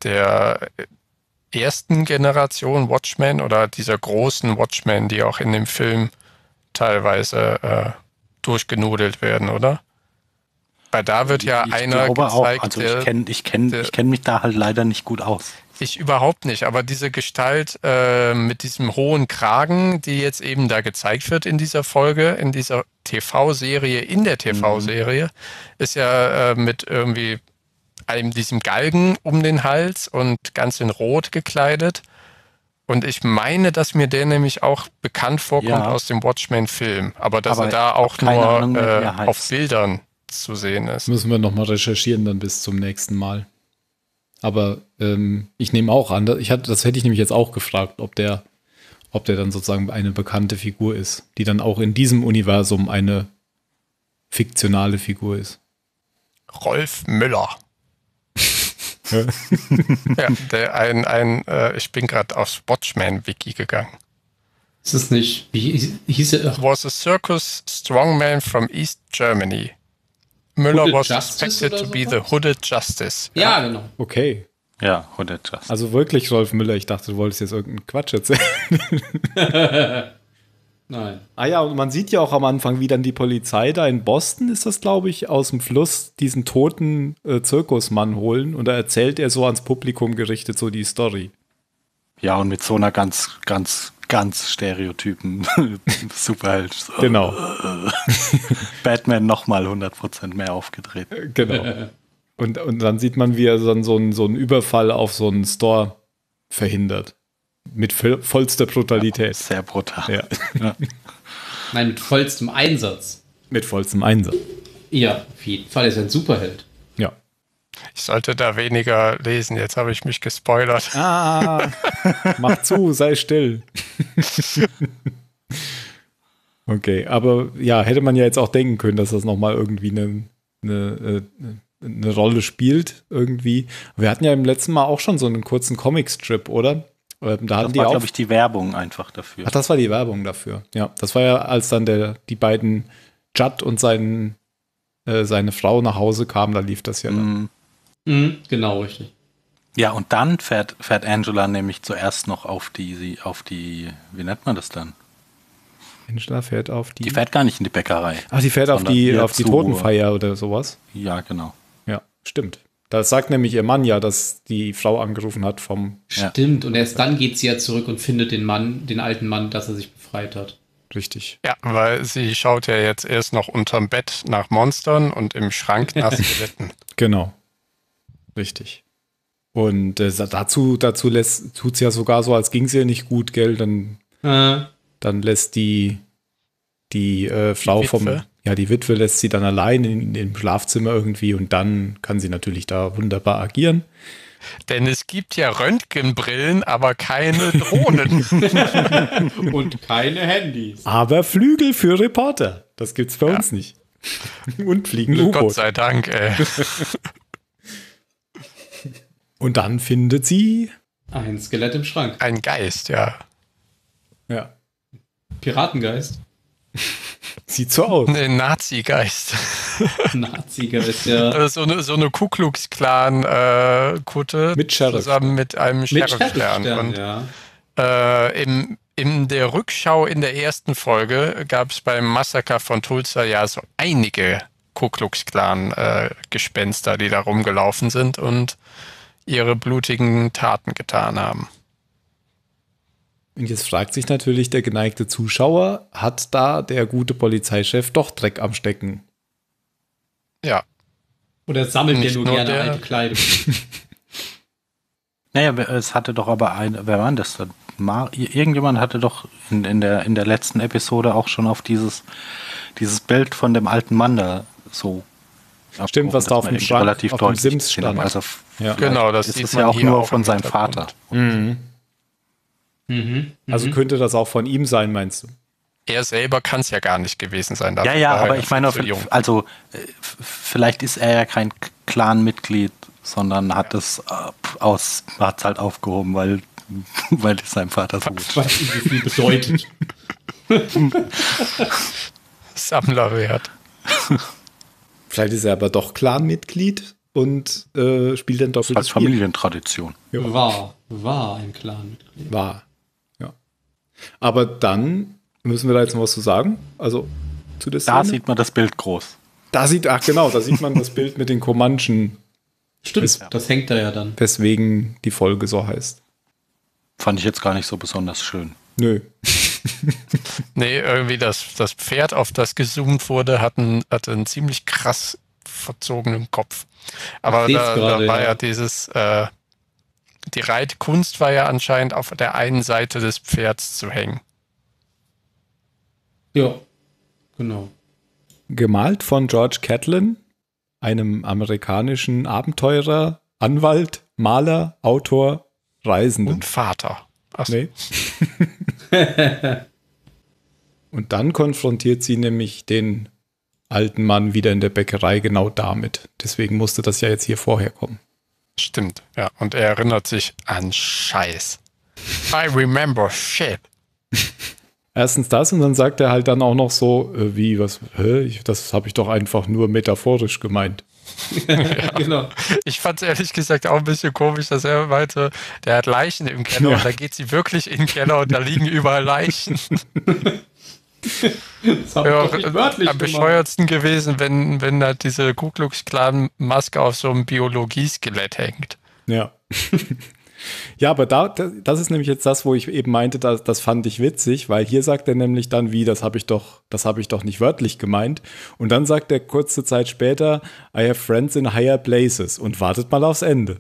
ersten Generation Watchmen oder dieser großen Watchmen, die auch in dem Film teilweise durchgenudelt werden, oder? Weil da wird ja
Ich
einer
glaube
gezeigt,
auch. Also ich kenn mich da halt leider nicht gut aus.
ich überhaupt nicht, aber diese Gestalt mit diesem hohen Kragen, die jetzt eben da gezeigt wird in dieser Folge, in dieser TV-Serie, ist ja mit irgendwie diesem Galgen um den Hals und ganz in Rot gekleidet. Und ich meine, dass mir der nämlich auch bekannt vorkommt
Ja.
aus dem Watchmen-Film, aber dass
Aber
er da auch
keine Ahnung mehr, wie
nur
er
auf
heißt.
Bildern zu sehen ist.
Müssen wir nochmal recherchieren dann bis zum nächsten Mal. Aber ich nehme auch an, das hätte ich nämlich jetzt auch gefragt, ob der dann sozusagen eine bekannte Figur ist, die dann auch in diesem Universum eine fiktionale Figur ist.
Rolf Müller. Ja, ich bin gerade aufs Watchman-Wiki gegangen.
Ist es nicht, wie hieß er?
Was a circus strongman from East Germany. Müller
Hooded
was
Justice
suspected
oder
to be
sowas?
the Hooded Justice.
Ja, genau.
Okay.
Ja, oder Just.
Also wirklich Rolf Müller. Ich dachte, du wolltest jetzt irgendeinen Quatsch erzählen.
Nein.
Ah ja, und man sieht ja auch am Anfang, wie dann die Polizei da in Boston, ist das, glaube ich, aus dem Fluss diesen toten Zirkusmann holen. Und da erzählt er so ans Publikum gerichtet so die Story.
Ja, und mit so einer ganz stereotypen Superheld. So.
Genau.
Batman nochmal 100% mehr aufgedreht.
Genau. Und dann sieht man, wie er dann so einen Überfall auf so einen Store verhindert. Mit vollster Brutalität.
Sehr brutal.
Ja.
Ja.
Nein, mit vollstem Einsatz.
Mit vollstem Einsatz.
Ja, auf jeden Fall ist er ein Superheld.
Ja.
Ich sollte da weniger lesen, jetzt habe ich mich gespoilert.
Ah, mach zu, sei still. Okay, aber ja, hätte man ja jetzt auch denken können, dass das nochmal irgendwie eine Rolle spielt irgendwie. Wir hatten ja im letzten Mal auch schon so einen kurzen Comicstrip, oder? Da hatten
Das
die
war,
auch.
glaube ich, die Werbung einfach dafür.
Ach, das war die Werbung dafür. Ja, das war ja, als dann die beiden Judd und seine Frau nach Hause kamen, da lief das ja dann.
Genau, richtig.
Ja, und dann fährt Angela nämlich zuerst noch auf die, wie nennt man das dann?
Angela fährt auf die.
Die fährt gar nicht in die Bäckerei.
Ach, die fährt auf
sondern
die
hier
Totenfeier oder sowas.
Ja, genau.
Ja, stimmt. Das sagt nämlich ihr Mann ja, dass die Frau angerufen hat vom.
Ja.
Stimmt, und erst dann geht sie ja zurück und findet den alten Mann, dass er sich befreit hat.
richtig.
Ja, weil sie schaut ja jetzt erst noch unterm Bett nach Monstern und im Schrank nach Skeletten.
Genau. Richtig. Und dazu tut sie ja sogar so, als ging es ihr nicht gut, gell? Dann lässt die Frau die Witwe lässt sie dann allein im Schlafzimmer irgendwie und dann kann sie natürlich da wunderbar agieren.
Denn es gibt ja Röntgenbrillen, aber keine Drohnen.
Und keine Handys.
Aber Flügel für Reporter. Das gibt's bei uns nicht. Und fliegende
Gott
U-Boot.
sei Dank, ey.
Und dann findet sie
Ein Skelett im Schrank.
Ein Geist, ja.
ja,
Piratengeist.
sieht so aus.
Ein Nazi-Geist.
Nazi-Geist, ja.
Also so eine Ku Klux Klan-Kutte
Mit Sheriff.
zusammen mit einem
Mit
Sheriff-Stern. Und
ja.
in der Rückschau in der ersten Folge gab es beim Massaker von Tulsa ja so einige Ku Klux Klan-Gespenster, die da rumgelaufen sind und ihre blutigen Taten getan haben.
Und jetzt fragt sich natürlich der geneigte Zuschauer, hat da der gute Polizeichef doch Dreck am Stecken?
Ja.
Oder sammelt der
Nicht
nur
nur
gerne
der.
alte Kleidung?
Naja, es hatte doch aber wer war denn das? Irgendjemand hatte doch in der letzten Episode auch schon auf dieses Bild von dem alten Mann da so.
Stimmt, was da auf dem Schrank,
relativ
auf dem
deutlich
Sims
gesehen haben.
stand.
Also
Ja.
Genau, das
ist
sieht
es
man
ja auch
hier
nur
auch
von
im
seinem
Hintergrund.
Vater.
Also könnte das auch von ihm sein, meinst du?
Er selber kann es ja gar nicht gewesen sein.
Ja,
dafür
ja,
war er
aber
ja
ich meine,
viel zu jung.
also vielleicht ist er ja kein Clan-Mitglied, sondern hat es hat's halt aufgehoben, weil es seinem Vater so gut
Weiß nicht, wie viel bedeutet.
Sammlerwert.
Vielleicht ist er aber doch Clan-Mitglied und spielt dann doppeltes
als
Spiel.
Familientradition.
War ein Clan-Mitglied.
War. Ja. Aber dann müssen wir da jetzt noch was zu sagen. Also zu der Szene.
Da sieht man das Bild groß.
Da sieht man das Bild mit den Comanchen,
Stimmt, das hängt da ja dann.
weswegen die Folge so heißt.
Fand ich jetzt gar nicht so besonders schön.
Nö.
Nee, irgendwie das Pferd, auf das gezoomt wurde, hatte einen ziemlich krass verzogenen Kopf. Aber
Ich seh's
da
gerade,
war
ja.
ja dieses, die Reitkunst war ja anscheinend auf der einen Seite des Pferds zu hängen.
Ja, genau.
Gemalt von George Catlin, einem amerikanischen Abenteurer, Anwalt, Maler, Autor, Reisenden.
Und Vater. Achso.
Nee. Und dann konfrontiert sie nämlich den alten Mann wieder in der Bäckerei genau damit. Deswegen musste das ja jetzt hier vorher kommen.
Stimmt, ja. Und er erinnert sich an Scheiß. I remember shit.
Erstens das und dann sagt er halt dann auch noch so, das habe ich doch einfach nur metaphorisch gemeint.
Genau.
Ich fand es ehrlich gesagt auch ein bisschen komisch, dass er meinte, der hat Leichen im Keller und da geht sie wirklich in den Keller und da liegen überall Leichen.
Das habe ich doch nicht wörtlich
Am
gemacht.
bescheuertsten gewesen, wenn halt diese Ku Klux Klan Maske auf so einem Biologieskelett hängt.
Ja. Ja, aber das ist nämlich jetzt das, wo ich eben meinte, das fand ich witzig, weil hier sagt er nämlich dann, das habe ich doch nicht wörtlich gemeint. Und dann sagt er kurze Zeit später, I have friends in higher places und wartet mal aufs Ende.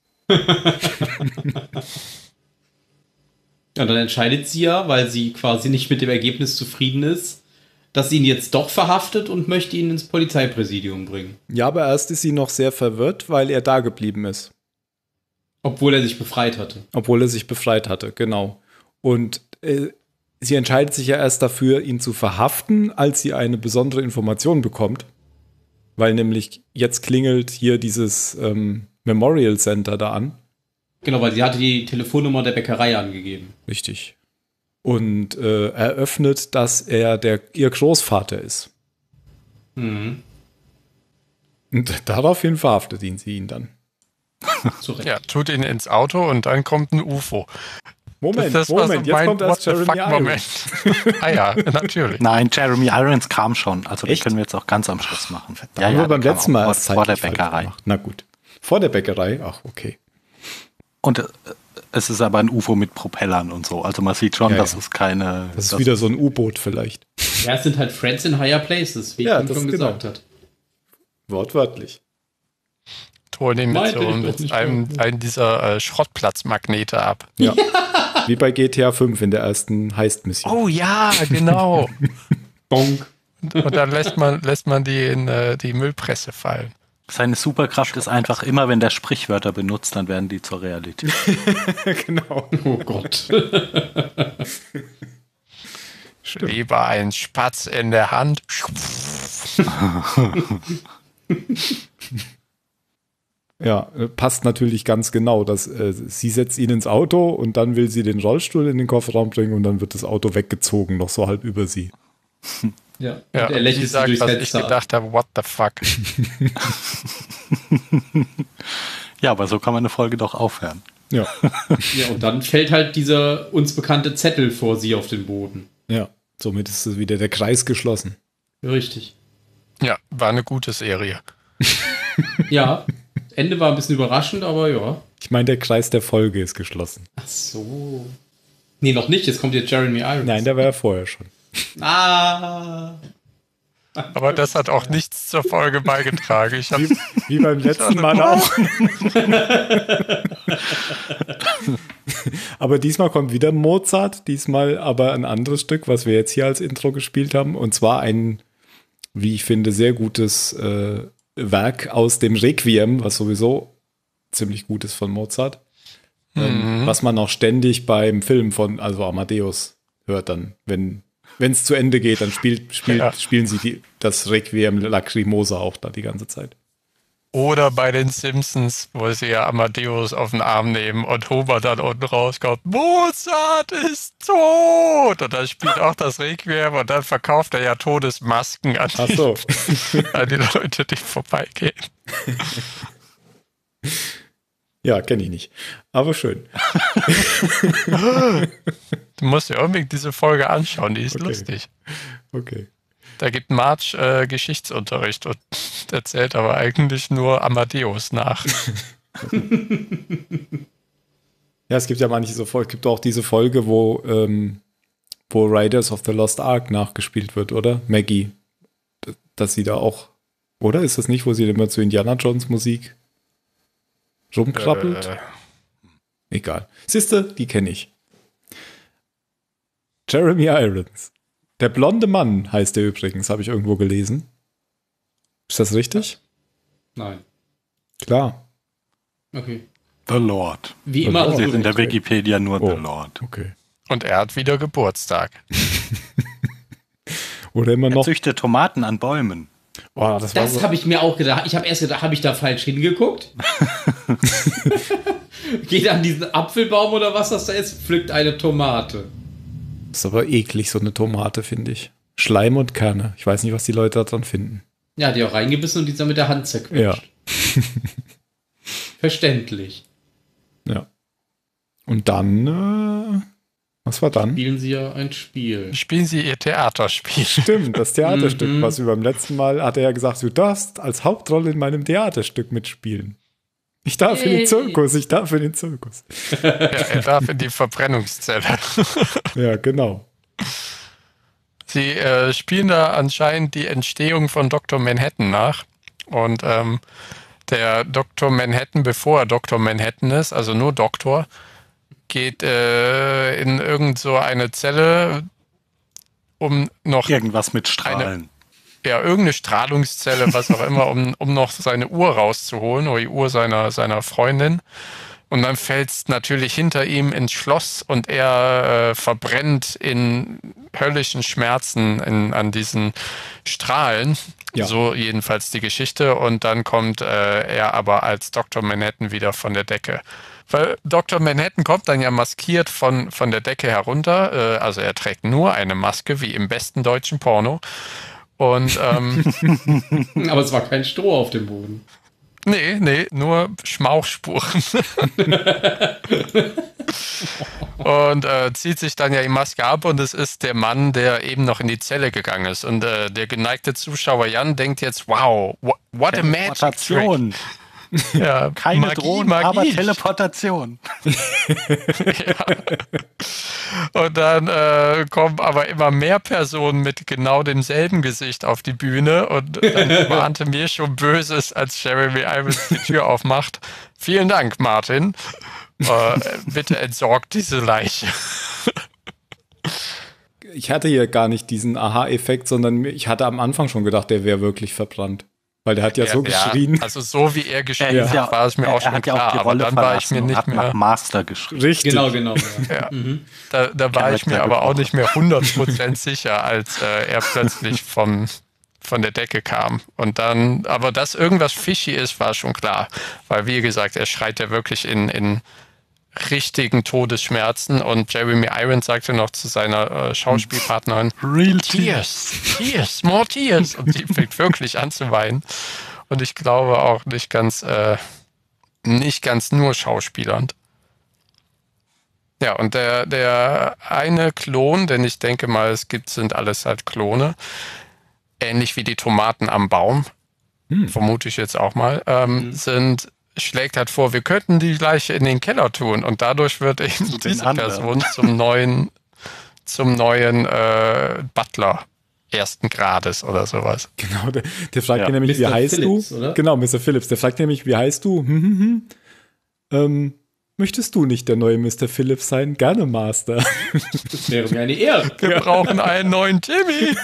Ja, dann entscheidet sie ja, weil sie quasi nicht mit dem Ergebnis zufrieden ist, dass sie ihn jetzt doch verhaftet und möchte ihn ins Polizeipräsidium bringen.
Ja, aber erst ist sie noch sehr verwirrt, weil er da geblieben ist.
Obwohl er sich befreit hatte.
Obwohl er sich befreit hatte, genau. Und sie entscheidet sich ja erst dafür, ihn zu verhaften, als sie eine besondere Information bekommt. Weil nämlich jetzt klingelt hier dieses Memorial Center da an.
Genau, weil sie hatte die Telefonnummer der Bäckerei angegeben.
Richtig. Und eröffnet, dass er ihr Großvater ist.
Mhm.
Und daraufhin verhaftet sie ihn dann.
Zu Recht.
Ja, tut ihn ins Auto und dann kommt ein UFO.
Moment,
Das war so
jetzt
mein
kommt erst
What the fuck
Jeremy
Moment.
Irons.
Ah ja, natürlich.
Nein, Jeremy Irons kam schon. Also
Echt?
das können wir jetzt auch ganz am Schluss machen.
Ja, haben wir beim
der kam
letzten Mal
auch
erst
vor der
zeitlich falsch
Bäckerei.
gemacht. Na gut. Vor der Bäckerei? Ach, okay.
Und es ist aber ein UFO mit Propellern und so. Also man sieht schon, dass es keine...
Das ist wieder so ein U-Boot vielleicht.
Ja, es sind halt Friends in Higher Places, wie ich schon gesagt habe.
Wortwörtlich.
Holen mit so mit einem dieser Schrottplatzmagnete ab.
Ja. Wie bei GTA 5 in der ersten Heist-Mission.
Oh ja, genau.
Bonk.
Und dann lässt man die in die Müllpresse fallen.
Seine Superkraft ist einfach immer, wenn der Sprichwörter benutzt, dann werden die zur Realität.
Genau.
Oh Gott.
Lieber ein Spatz in der Hand.
Ja, passt natürlich ganz genau. Dass, sie setzt ihn ins Auto und dann will sie den Rollstuhl in den Kofferraum bringen und dann wird das Auto weggezogen, noch so halb über sie.
Ja,
Ja,
und er lächelt
sagt,
durchs
was
Fenster.
ich gedacht habe, what the fuck.
Ja, aber so kann man eine Folge doch aufhören.
Ja.
Ja, und dann fällt halt dieser uns bekannte Zettel vor sie auf den Boden.
Ja, somit ist wieder der Kreis geschlossen.
Richtig.
Ja, war eine gute Serie.
Ja, Ende war ein bisschen überraschend, aber ja.
Ich meine, der Kreis der Folge ist geschlossen.
Ach so. Nee, noch nicht. Jetzt kommt jetzt Jeremy Irons.
Nein, der war ja vorher schon.
Ah.
Aber das hat auch nichts zur Folge beigetragen. Ich habe
Wie beim letzten Mal auch. Aber diesmal kommt wieder Mozart, diesmal aber ein anderes Stück, was wir jetzt hier als Intro gespielt haben. Und zwar ein, wie ich finde, sehr gutes Werk aus dem Requiem, was sowieso ziemlich gut ist von Mozart. Was man auch ständig beim Film von, also Amadeus, hört dann, wenn es zu Ende geht, dann spielen sie das Requiem Lacrimosa auch da die ganze Zeit.
Oder bei den Simpsons, wo sie ja Amadeus auf den Arm nehmen und Homer dann unten rauskommt, Mozart ist tot! Und dann spielt auch das Requiem und dann verkauft er ja Todesmasken an,
Ach so.
an die Leute, die vorbeigehen.
Ja, kenne ich nicht. Aber schön.
Du musst dir unbedingt diese Folge anschauen, die ist
Okay.
lustig.
Okay.
Da gibt Marge Geschichtsunterricht und erzählt aber eigentlich nur Amadeus nach.
Ja, es gibt ja manche so Folgen. Es gibt auch diese Folge, wo Riders of the Lost Ark nachgespielt wird, oder? Maggie. Dass sie da auch, oder? Ist das nicht, wo sie immer zu Indiana Jones Musik rumkrabbelt? Egal. Siehste, die kenne ich. Jeremy Irons. Der blonde Mann heißt der übrigens, habe ich irgendwo gelesen. Ist das richtig?
Nein.
Klar.
Okay.
The Lord.
Wie immer.
Oh,
Steht in der Wikipedia nur
Oh.
The Lord.
Okay.
Und er hat wieder Geburtstag.
Oder immer
Er
noch.
züchtet Tomaten an Bäumen.
Oh, das war
Das
so,
habe ich mir auch gedacht. Ich habe erst gedacht, habe ich da falsch hingeguckt? Geht an diesen Apfelbaum oder was das da ist, pflückt eine Tomate.
das ist aber eklig, so eine Tomate, finde ich. Schleim und Kerne. Ich weiß nicht, was die Leute daran finden.
Ja, die auch reingebissen und die dann mit der Hand zerquetscht.
Ja.
Verständlich.
Ja. Und dann, was war dann?
Spielen sie ja ein Spiel.
Spielen sie ihr Theaterspiel.
Stimmt, das Theaterstück, was wir beim letzten Mal, hat er ja gesagt, du darfst als Hauptrolle in meinem Theaterstück mitspielen. Ich darf in den Zirkus, ich darf in den Zirkus.
Ja, er darf in die Verbrennungszelle.
Ja, genau.
Sie spielen da anscheinend die Entstehung von Dr. Manhattan nach. Und der Dr. Manhattan, bevor er Dr. Manhattan ist, also nur Doktor, geht in irgend so eine Zelle, um noch
Irgendwas mit Strahlen.
irgendeine Strahlungszelle, was auch immer, um noch seine Uhr rauszuholen oder die Uhr seiner Freundin. Und dann fällt es natürlich hinter ihm ins Schloss und er verbrennt in höllischen Schmerzen an diesen Strahlen.
Ja.
So jedenfalls die Geschichte. Und dann kommt er aber als Dr. Manhattan wieder von der Decke. Weil Dr. Manhattan kommt dann ja maskiert von der Decke herunter. Also er trägt nur eine Maske, wie im besten deutschen Porno. Und
Aber es war kein Stroh auf dem Boden.
nee, nur Schmauchspuren. Und zieht sich dann ja die Maske ab und es ist der Mann, der eben noch in die Zelle gegangen ist. Und der geneigte Zuschauer Jan denkt jetzt, wow, what a magic trick.
Teleportation.
Ja,
Keine Drohnen, aber Teleportation.
Ja. Und dann kommen aber immer mehr Personen mit genau demselben Gesicht auf die Bühne und dann warnte mir schon Böses, als Jeremy Irons die Tür aufmacht. Vielen Dank, Martin. Bitte entsorgt diese Leiche.
Ich hatte hier gar nicht diesen Aha-Effekt, sondern ich hatte am Anfang schon gedacht, der wäre wirklich verbrannt. Weil der hat ja so geschrien.
Also so wie er geschrien hat, war es mir auch schon klar.
Ja auch
aber dann war ich mir nicht mehr...
nach Master geschrien.
Richtig.
Genau.
Ja. Da war ich mir aber auch nicht mehr 100% sicher, als er plötzlich von der Decke kam. Und dann, aber dass irgendwas fishy ist, war schon klar. Weil, wie gesagt, er schreit ja wirklich in richtigen Todesschmerzen und Jeremy Irons sagte noch zu seiner Schauspielpartnerin,
Real
Tears, more Tears. Und sie fängt wirklich an zu weinen. Und ich glaube auch nicht ganz nur schauspielernd. Ja, und der eine Klon, denn ich denke mal, sind alles halt Klone, ähnlich wie die Tomaten am Baum, vermute ich jetzt auch mal, schlägt halt vor, wir könnten die Leiche in den Keller tun und dadurch wird eben diese Person zum neuen Butler ersten Grades oder sowas.
Genau, der fragt ihn nämlich,
Mr.
wie heißt
Phillips,
du?
Oder?
Genau, Mr. Phillips, der fragt nämlich, wie heißt du? Möchtest du nicht der neue Mr. Phillips sein? Gerne, Master.
Das wäre mir eine Ehre.
Wir brauchen einen neuen Timmy.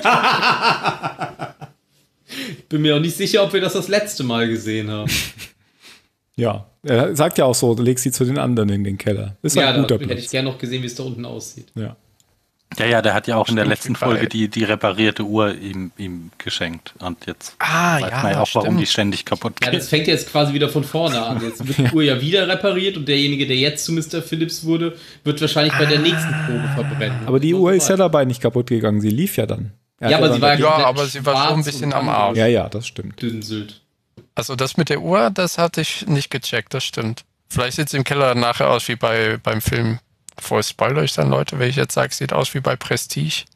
Ich bin mir auch nicht sicher, ob wir das letzte Mal gesehen haben.
Ja, er sagt ja auch so, leg sie zu den anderen in den Keller. Ist ein guter
hätte ich
Platz.
gerne noch gesehen, wie es da unten aussieht.
Ja.
Ja, der hat ja auch in der
Stimmt,
letzten Folge die reparierte Uhr ihm geschenkt. Und jetzt
Ah,
weiß
ja,
man ja auch, warum
stimmt.
die ständig kaputt
Ja,
geht.
das fängt jetzt quasi wieder von vorne an. Jetzt wird die Uhr ja wieder repariert und derjenige, der jetzt zu Mr. Phillips wurde, wird wahrscheinlich bei der nächsten Probe verbrennen.
Aber die Uhr ist ja dabei nicht kaputt gegangen, sie lief ja dann. Er
Ja,
hat
aber sie war
Ja,
komplett
aber sie war schon ein
schwarz
bisschen
und
am Arsch.
Ja, das stimmt.
Dünselt.
Also das mit der Uhr, das hatte ich nicht gecheckt, das stimmt. Vielleicht sieht es im Keller nachher aus wie beim Film. Bevor ich spoilere euch dann, Leute, wenn ich jetzt sage, sieht aus wie bei Prestige.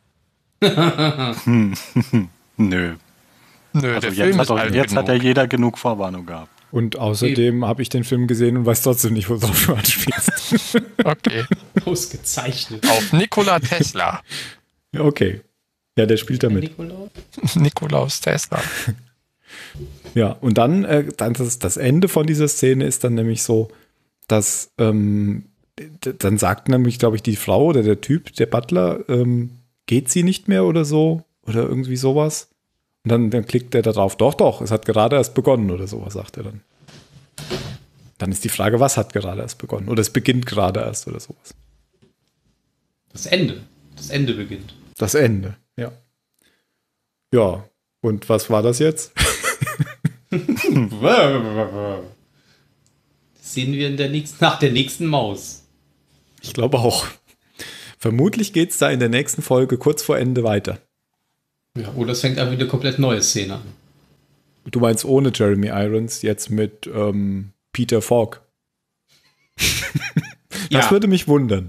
Nö.
Nö,
Also
der Film ist alt
jetzt hat ja
genug.
jeder genug Vorwarnung gehabt.
Und außerdem habe ich den Film gesehen und weiß trotzdem nicht, worauf du anspielst.
Okay.
Ausgezeichnet.
Auf Nikola Tesla.
Ja, okay. Ja, der spielt damit.
Nikolaus?
Nikolaus Tesla.
Ja, und dann das Ende von dieser Szene ist dann nämlich so, dass dann sagt nämlich, glaube ich, die Frau oder der Typ, der Butler, geht sie nicht mehr oder so oder irgendwie sowas. Und dann klickt er da drauf, doch, es hat gerade erst begonnen oder sowas, sagt er dann. Dann ist die Frage, was hat gerade erst begonnen? Oder es beginnt gerade erst oder sowas.
Das Ende. Das Ende beginnt.
Das Ende, ja. Ja, und was war das jetzt?
Das sehen wir nach der nächsten Maus.
Ich glaube auch. Vermutlich geht es da in der nächsten Folge kurz vor Ende weiter.
Ja, oder es fängt einfach wieder eine komplett neue Szene an.
Du meinst ohne Jeremy Irons, jetzt mit Peter Falk. Das würde mich wundern.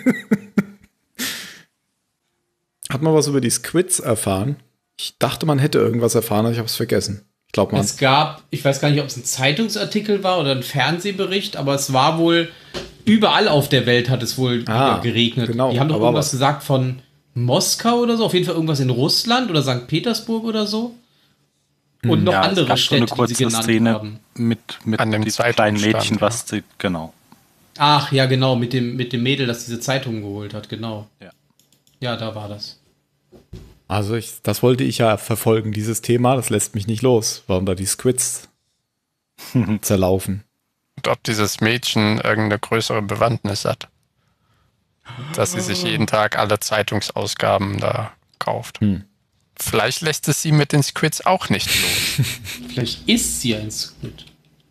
Hat man was über die Squids erfahren? Ich dachte, man hätte irgendwas erfahren, aber ich habe es vergessen. Ich glaube, man.
Es gab, ich weiß gar nicht, ob es ein Zeitungsartikel war oder ein Fernsehbericht, aber es war wohl, überall auf der Welt hat es wohl wieder geregnet.
Genau,
Die haben doch
aber
irgendwas
was?
gesagt von Moskau oder so, auf jeden Fall irgendwas in Russland oder St. Petersburg oder so. Und noch
Ja, es
andere
gab so eine
Städte, die
kurze
sie genannt
Szene
haben.
mit
An dem
diesem kleinen
Zeitungsstand,
Mädchen,
ja.
was sie, genau.
Ach, ja, genau, mit dem Mädel, das diese Zeitung geholt hat, genau.
Ja.
Ja, da war das.
Also das wollte ich ja verfolgen, dieses Thema. Das lässt mich nicht los, warum da die Squids zerlaufen.
Und ob dieses Mädchen irgendeine größere Bewandtnis hat. Dass sie sich jeden Tag alle Zeitungsausgaben da kauft. Vielleicht lässt es sie mit den Squids auch nicht los.
Vielleicht ist sie ein Squid.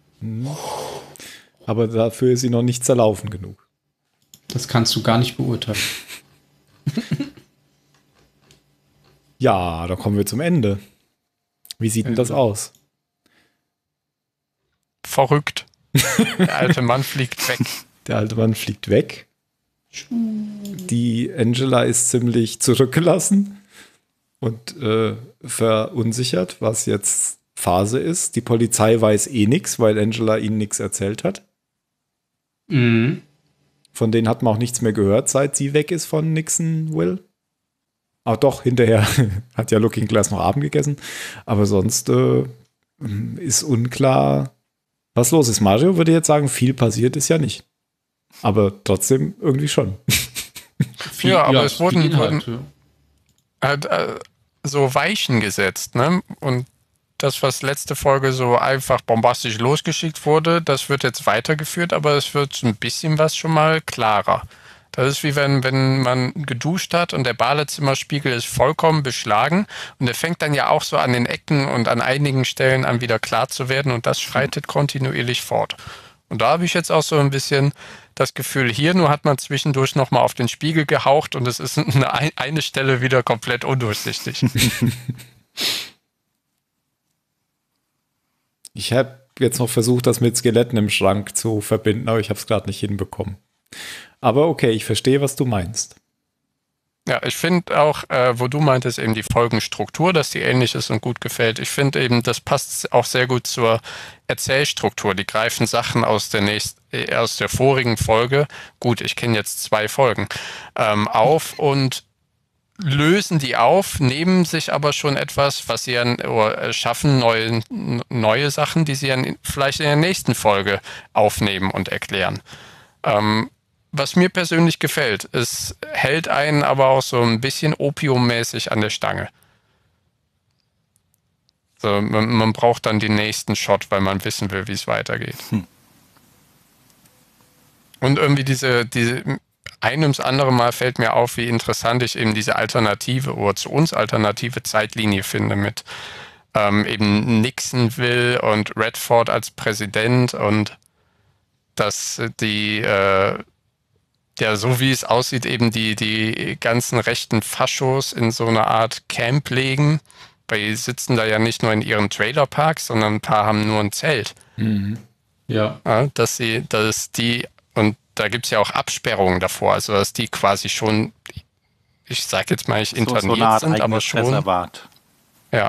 Aber dafür ist sie noch nicht zerlaufen genug.
Das kannst du gar nicht beurteilen.
Ja, dann kommen wir zum Ende. Wie sieht denn das aus?
Verrückt. Der alte Mann fliegt weg.
Der alte Mann fliegt weg. Die Angela ist ziemlich zurückgelassen und verunsichert, was jetzt Phase ist. Die Polizei weiß eh nichts, weil Angela ihnen nichts erzählt hat.
Mhm.
Von denen hat man auch nichts mehr gehört, seit sie weg ist von Nixon Will. Aber doch, hinterher hat ja Looking Glass noch Abend gegessen. Aber sonst ist unklar, was los ist. Mario würde jetzt sagen, viel passiert ist ja nicht. Aber trotzdem irgendwie schon.
Ja, aber es wurden
Inhalt,
halt, so Weichen gesetzt, ne? Und das, was letzte Folge so einfach bombastisch losgeschickt wurde, das wird jetzt weitergeführt, aber es wird ein bisschen was schon mal klarer. Das ist wie wenn man geduscht hat und der Badezimmerspiegel ist vollkommen beschlagen und der fängt dann ja auch so an den Ecken und an einigen Stellen an wieder klar zu werden und das schreitet kontinuierlich fort. Und da habe ich jetzt auch so ein bisschen das Gefühl, hier nur hat man zwischendurch nochmal auf den Spiegel gehaucht und es ist eine Stelle wieder komplett undurchsichtig.
Ich habe jetzt noch versucht, das mit Skeletten im Schrank zu verbinden, aber ich habe es gerade nicht hinbekommen. Aber okay, ich verstehe, was du meinst.
Ja, ich finde auch, wo du meintest, eben die Folgenstruktur, dass die ähnlich ist und gut gefällt. Ich finde eben, das passt auch sehr gut zur Erzählstruktur. Die greifen Sachen aus der vorigen Folge, gut, ich kenne jetzt 2 Folgen, auf und lösen die auf, nehmen sich aber schon etwas, was sie oder schaffen, neue Sachen, die sie vielleicht in der nächsten Folge aufnehmen und erklären. Was mir persönlich gefällt, es hält einen aber auch so ein bisschen opiummäßig an der Stange. So, man braucht dann den nächsten Shot, weil man wissen will, wie es weitergeht. Und irgendwie diese ein ums andere Mal fällt mir auf, wie interessant ich eben diese alternative oder zu uns alternative Zeitlinie finde mit eben Nixon will und Redford als Präsident und dass ja, so wie es aussieht, eben die ganzen rechten Faschos in so eine Art Camp legen, weil die sitzen da ja nicht nur in ihren Trailerparks, sondern ein paar haben nur ein Zelt.
Mhm.
Ja, dass die, und da gibt es ja auch Absperrungen davor, also dass die quasi schon, ich sag jetzt mal, nicht interniert sind, aber schon.
Reservat.
Ja.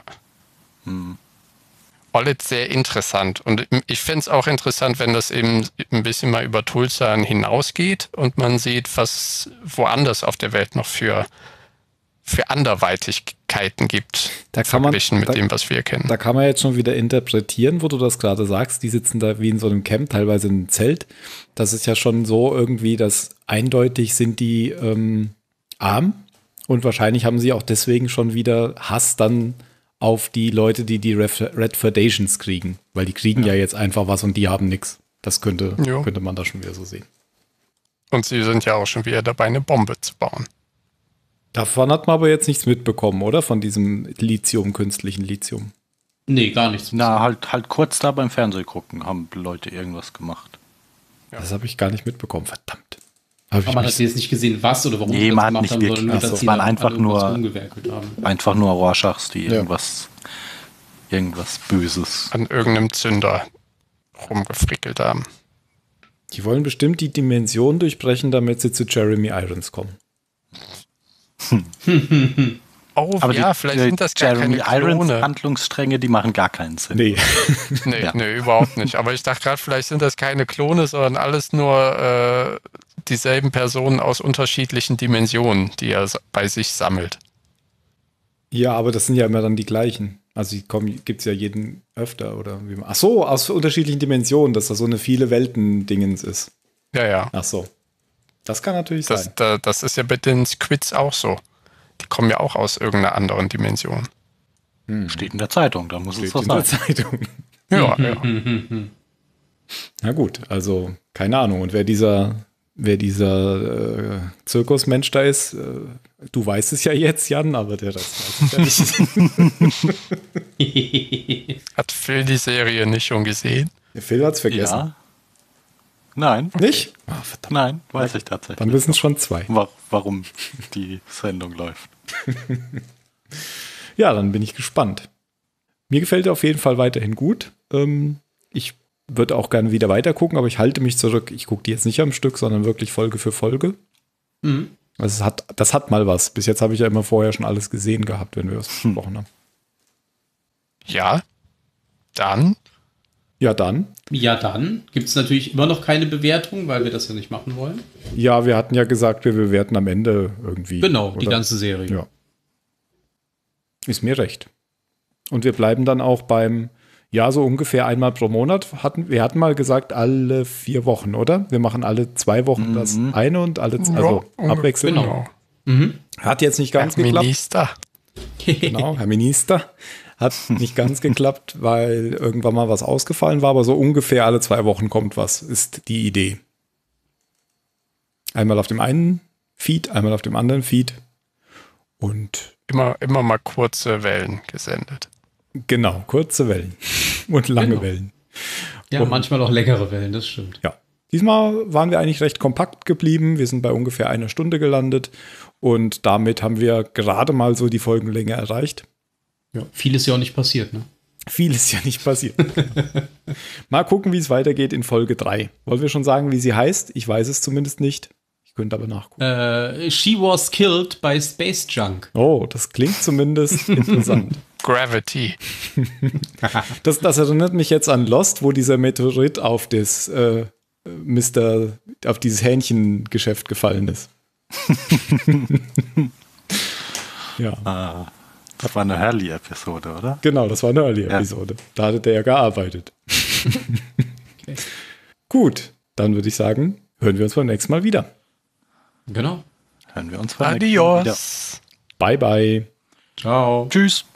Alles sehr interessant. Und ich fände es auch interessant, wenn das eben ein bisschen mal über Tulsa hinausgeht und man sieht, was woanders auf der Welt noch für Anderweitigkeiten gibt, verglichen mit dem, was wir kennen.
Da kann man jetzt schon wieder interpretieren, wo du das gerade sagst. Die sitzen da wie in so einem Camp, teilweise in einem Zelt. Das ist ja schon so irgendwie, dass eindeutig sind die arm und wahrscheinlich haben sie auch deswegen schon wieder Hass dann auf die Leute, die Redfordations kriegen. Weil die kriegen ja jetzt einfach was und die haben nichts. Das könnte man da schon wieder so sehen.
Und sie sind ja auch schon wieder dabei, eine Bombe zu bauen.
Davon hat man aber jetzt nichts mitbekommen, oder? Von diesem künstlichen Lithium.
Nee, gar nichts.
Na, halt kurz da beim Fernsehgucken haben Leute irgendwas gemacht.
Ja. Das habe ich gar nicht mitbekommen, verdammt.
Aber man hat jetzt nicht gesehen, was oder warum
sie das gemacht haben, sondern nur, dass sie waren einfach nur Rorschachs, die irgendwas Böses
an irgendeinem Zünder rumgefrickelt haben.
Die wollen bestimmt die Dimension durchbrechen, damit sie zu Jeremy Irons kommen.
Oh, aber ja, vielleicht sind das gar
Jeremy
keine Klone.
Irons Handlungsstränge, die machen gar keinen Sinn.
Nee.
Nee, überhaupt nicht. Aber ich dachte gerade, vielleicht sind das keine Klone, sondern alles nur dieselben Personen aus unterschiedlichen Dimensionen, die er bei sich sammelt.
Ja, aber das sind ja immer dann die gleichen. Also gibt es ja jeden öfter, oder wie man. Ach so, aus unterschiedlichen Dimensionen, dass das so eine viele Welten-Dingens ist.
Ja.
Ach so. Das kann natürlich sein.
Das ist ja bei den Squids auch so. Die kommen ja auch aus irgendeiner anderen Dimension.
Steht in der Zeitung, da muss es so sein.
In der Zeitung.
Ja.
Na gut, also keine Ahnung. Und wer dieser Zirkusmensch da ist, du weißt es ja jetzt, Jan, aber der Rest weiß es ja nicht.
Hat Phil die Serie nicht schon gesehen?
Der Phil hat's vergessen.
Ja. Nein.
Nicht?
Oh, Nein, weiß ich tatsächlich.
Dann wissen es schon 2.
Warum die Sendung läuft.
Ja, dann bin ich gespannt. Mir gefällt er auf jeden Fall weiterhin gut. Ich würde auch gerne wieder weiter gucken, aber ich halte mich zurück. Ich gucke die jetzt nicht am Stück, sondern wirklich Folge für Folge. Mhm. Also das hat mal was. Bis jetzt habe ich ja immer vorher schon alles gesehen gehabt, wenn wir was besprochen haben.
Ja, Dann?
Ja, dann.
Ja, dann gibt es natürlich immer noch keine Bewertung, weil wir das ja nicht machen wollen.
Ja, wir hatten ja gesagt, wir bewerten am Ende irgendwie.
Genau, die
oder?
ganze Serie.
Ja. Ist mir recht. Und wir bleiben dann auch beim, ja, so ungefähr einmal pro Monat. Wir hatten mal gesagt, alle 4 Wochen, oder? Wir machen alle 2 Wochen das eine und also abwechselnd.
Genau.
Hat jetzt nicht ganz
Herr
geklappt.
Minister.
Genau, Herr Minister. Hat nicht ganz geklappt, weil irgendwann mal was ausgefallen war, aber so ungefähr alle 2 Wochen kommt was, ist die Idee. Einmal auf dem einen Feed, einmal auf dem anderen Feed. Und
Immer mal kurze Wellen gesendet.
genau, kurze Wellen und lange
Genau.
Wellen.
Ja,
Und-
manchmal auch längere Wellen, das stimmt.
Ja. Diesmal waren wir eigentlich recht kompakt geblieben. Wir sind bei ungefähr 1 Stunde gelandet und damit haben wir gerade mal so die Folgenlänge erreicht.
Ja. Viel ist ja auch nicht passiert, ne?
Viel ist ja nicht passiert. Mal gucken, wie es weitergeht in Folge 3. Wollen wir schon sagen, wie sie heißt? Ich weiß es zumindest nicht. Ich könnte aber nachgucken.
She was killed by Space Junk.
Oh, das klingt zumindest interessant.
Gravity.
Das erinnert mich jetzt an Lost, wo dieser Meteorit auf das auf dieses Hähnchengeschäft gefallen ist. Ja,
Das war eine Hurley-Episode, oder?
genau, das war eine Early-Episode. Da hatte der ja gearbeitet.
Okay.
Gut, dann würde ich sagen, hören wir uns beim nächsten Mal wieder.
Genau.
Hören wir uns beim nächsten Mal wieder.
Adios.
Bye, bye.
Ciao.
Tschüss.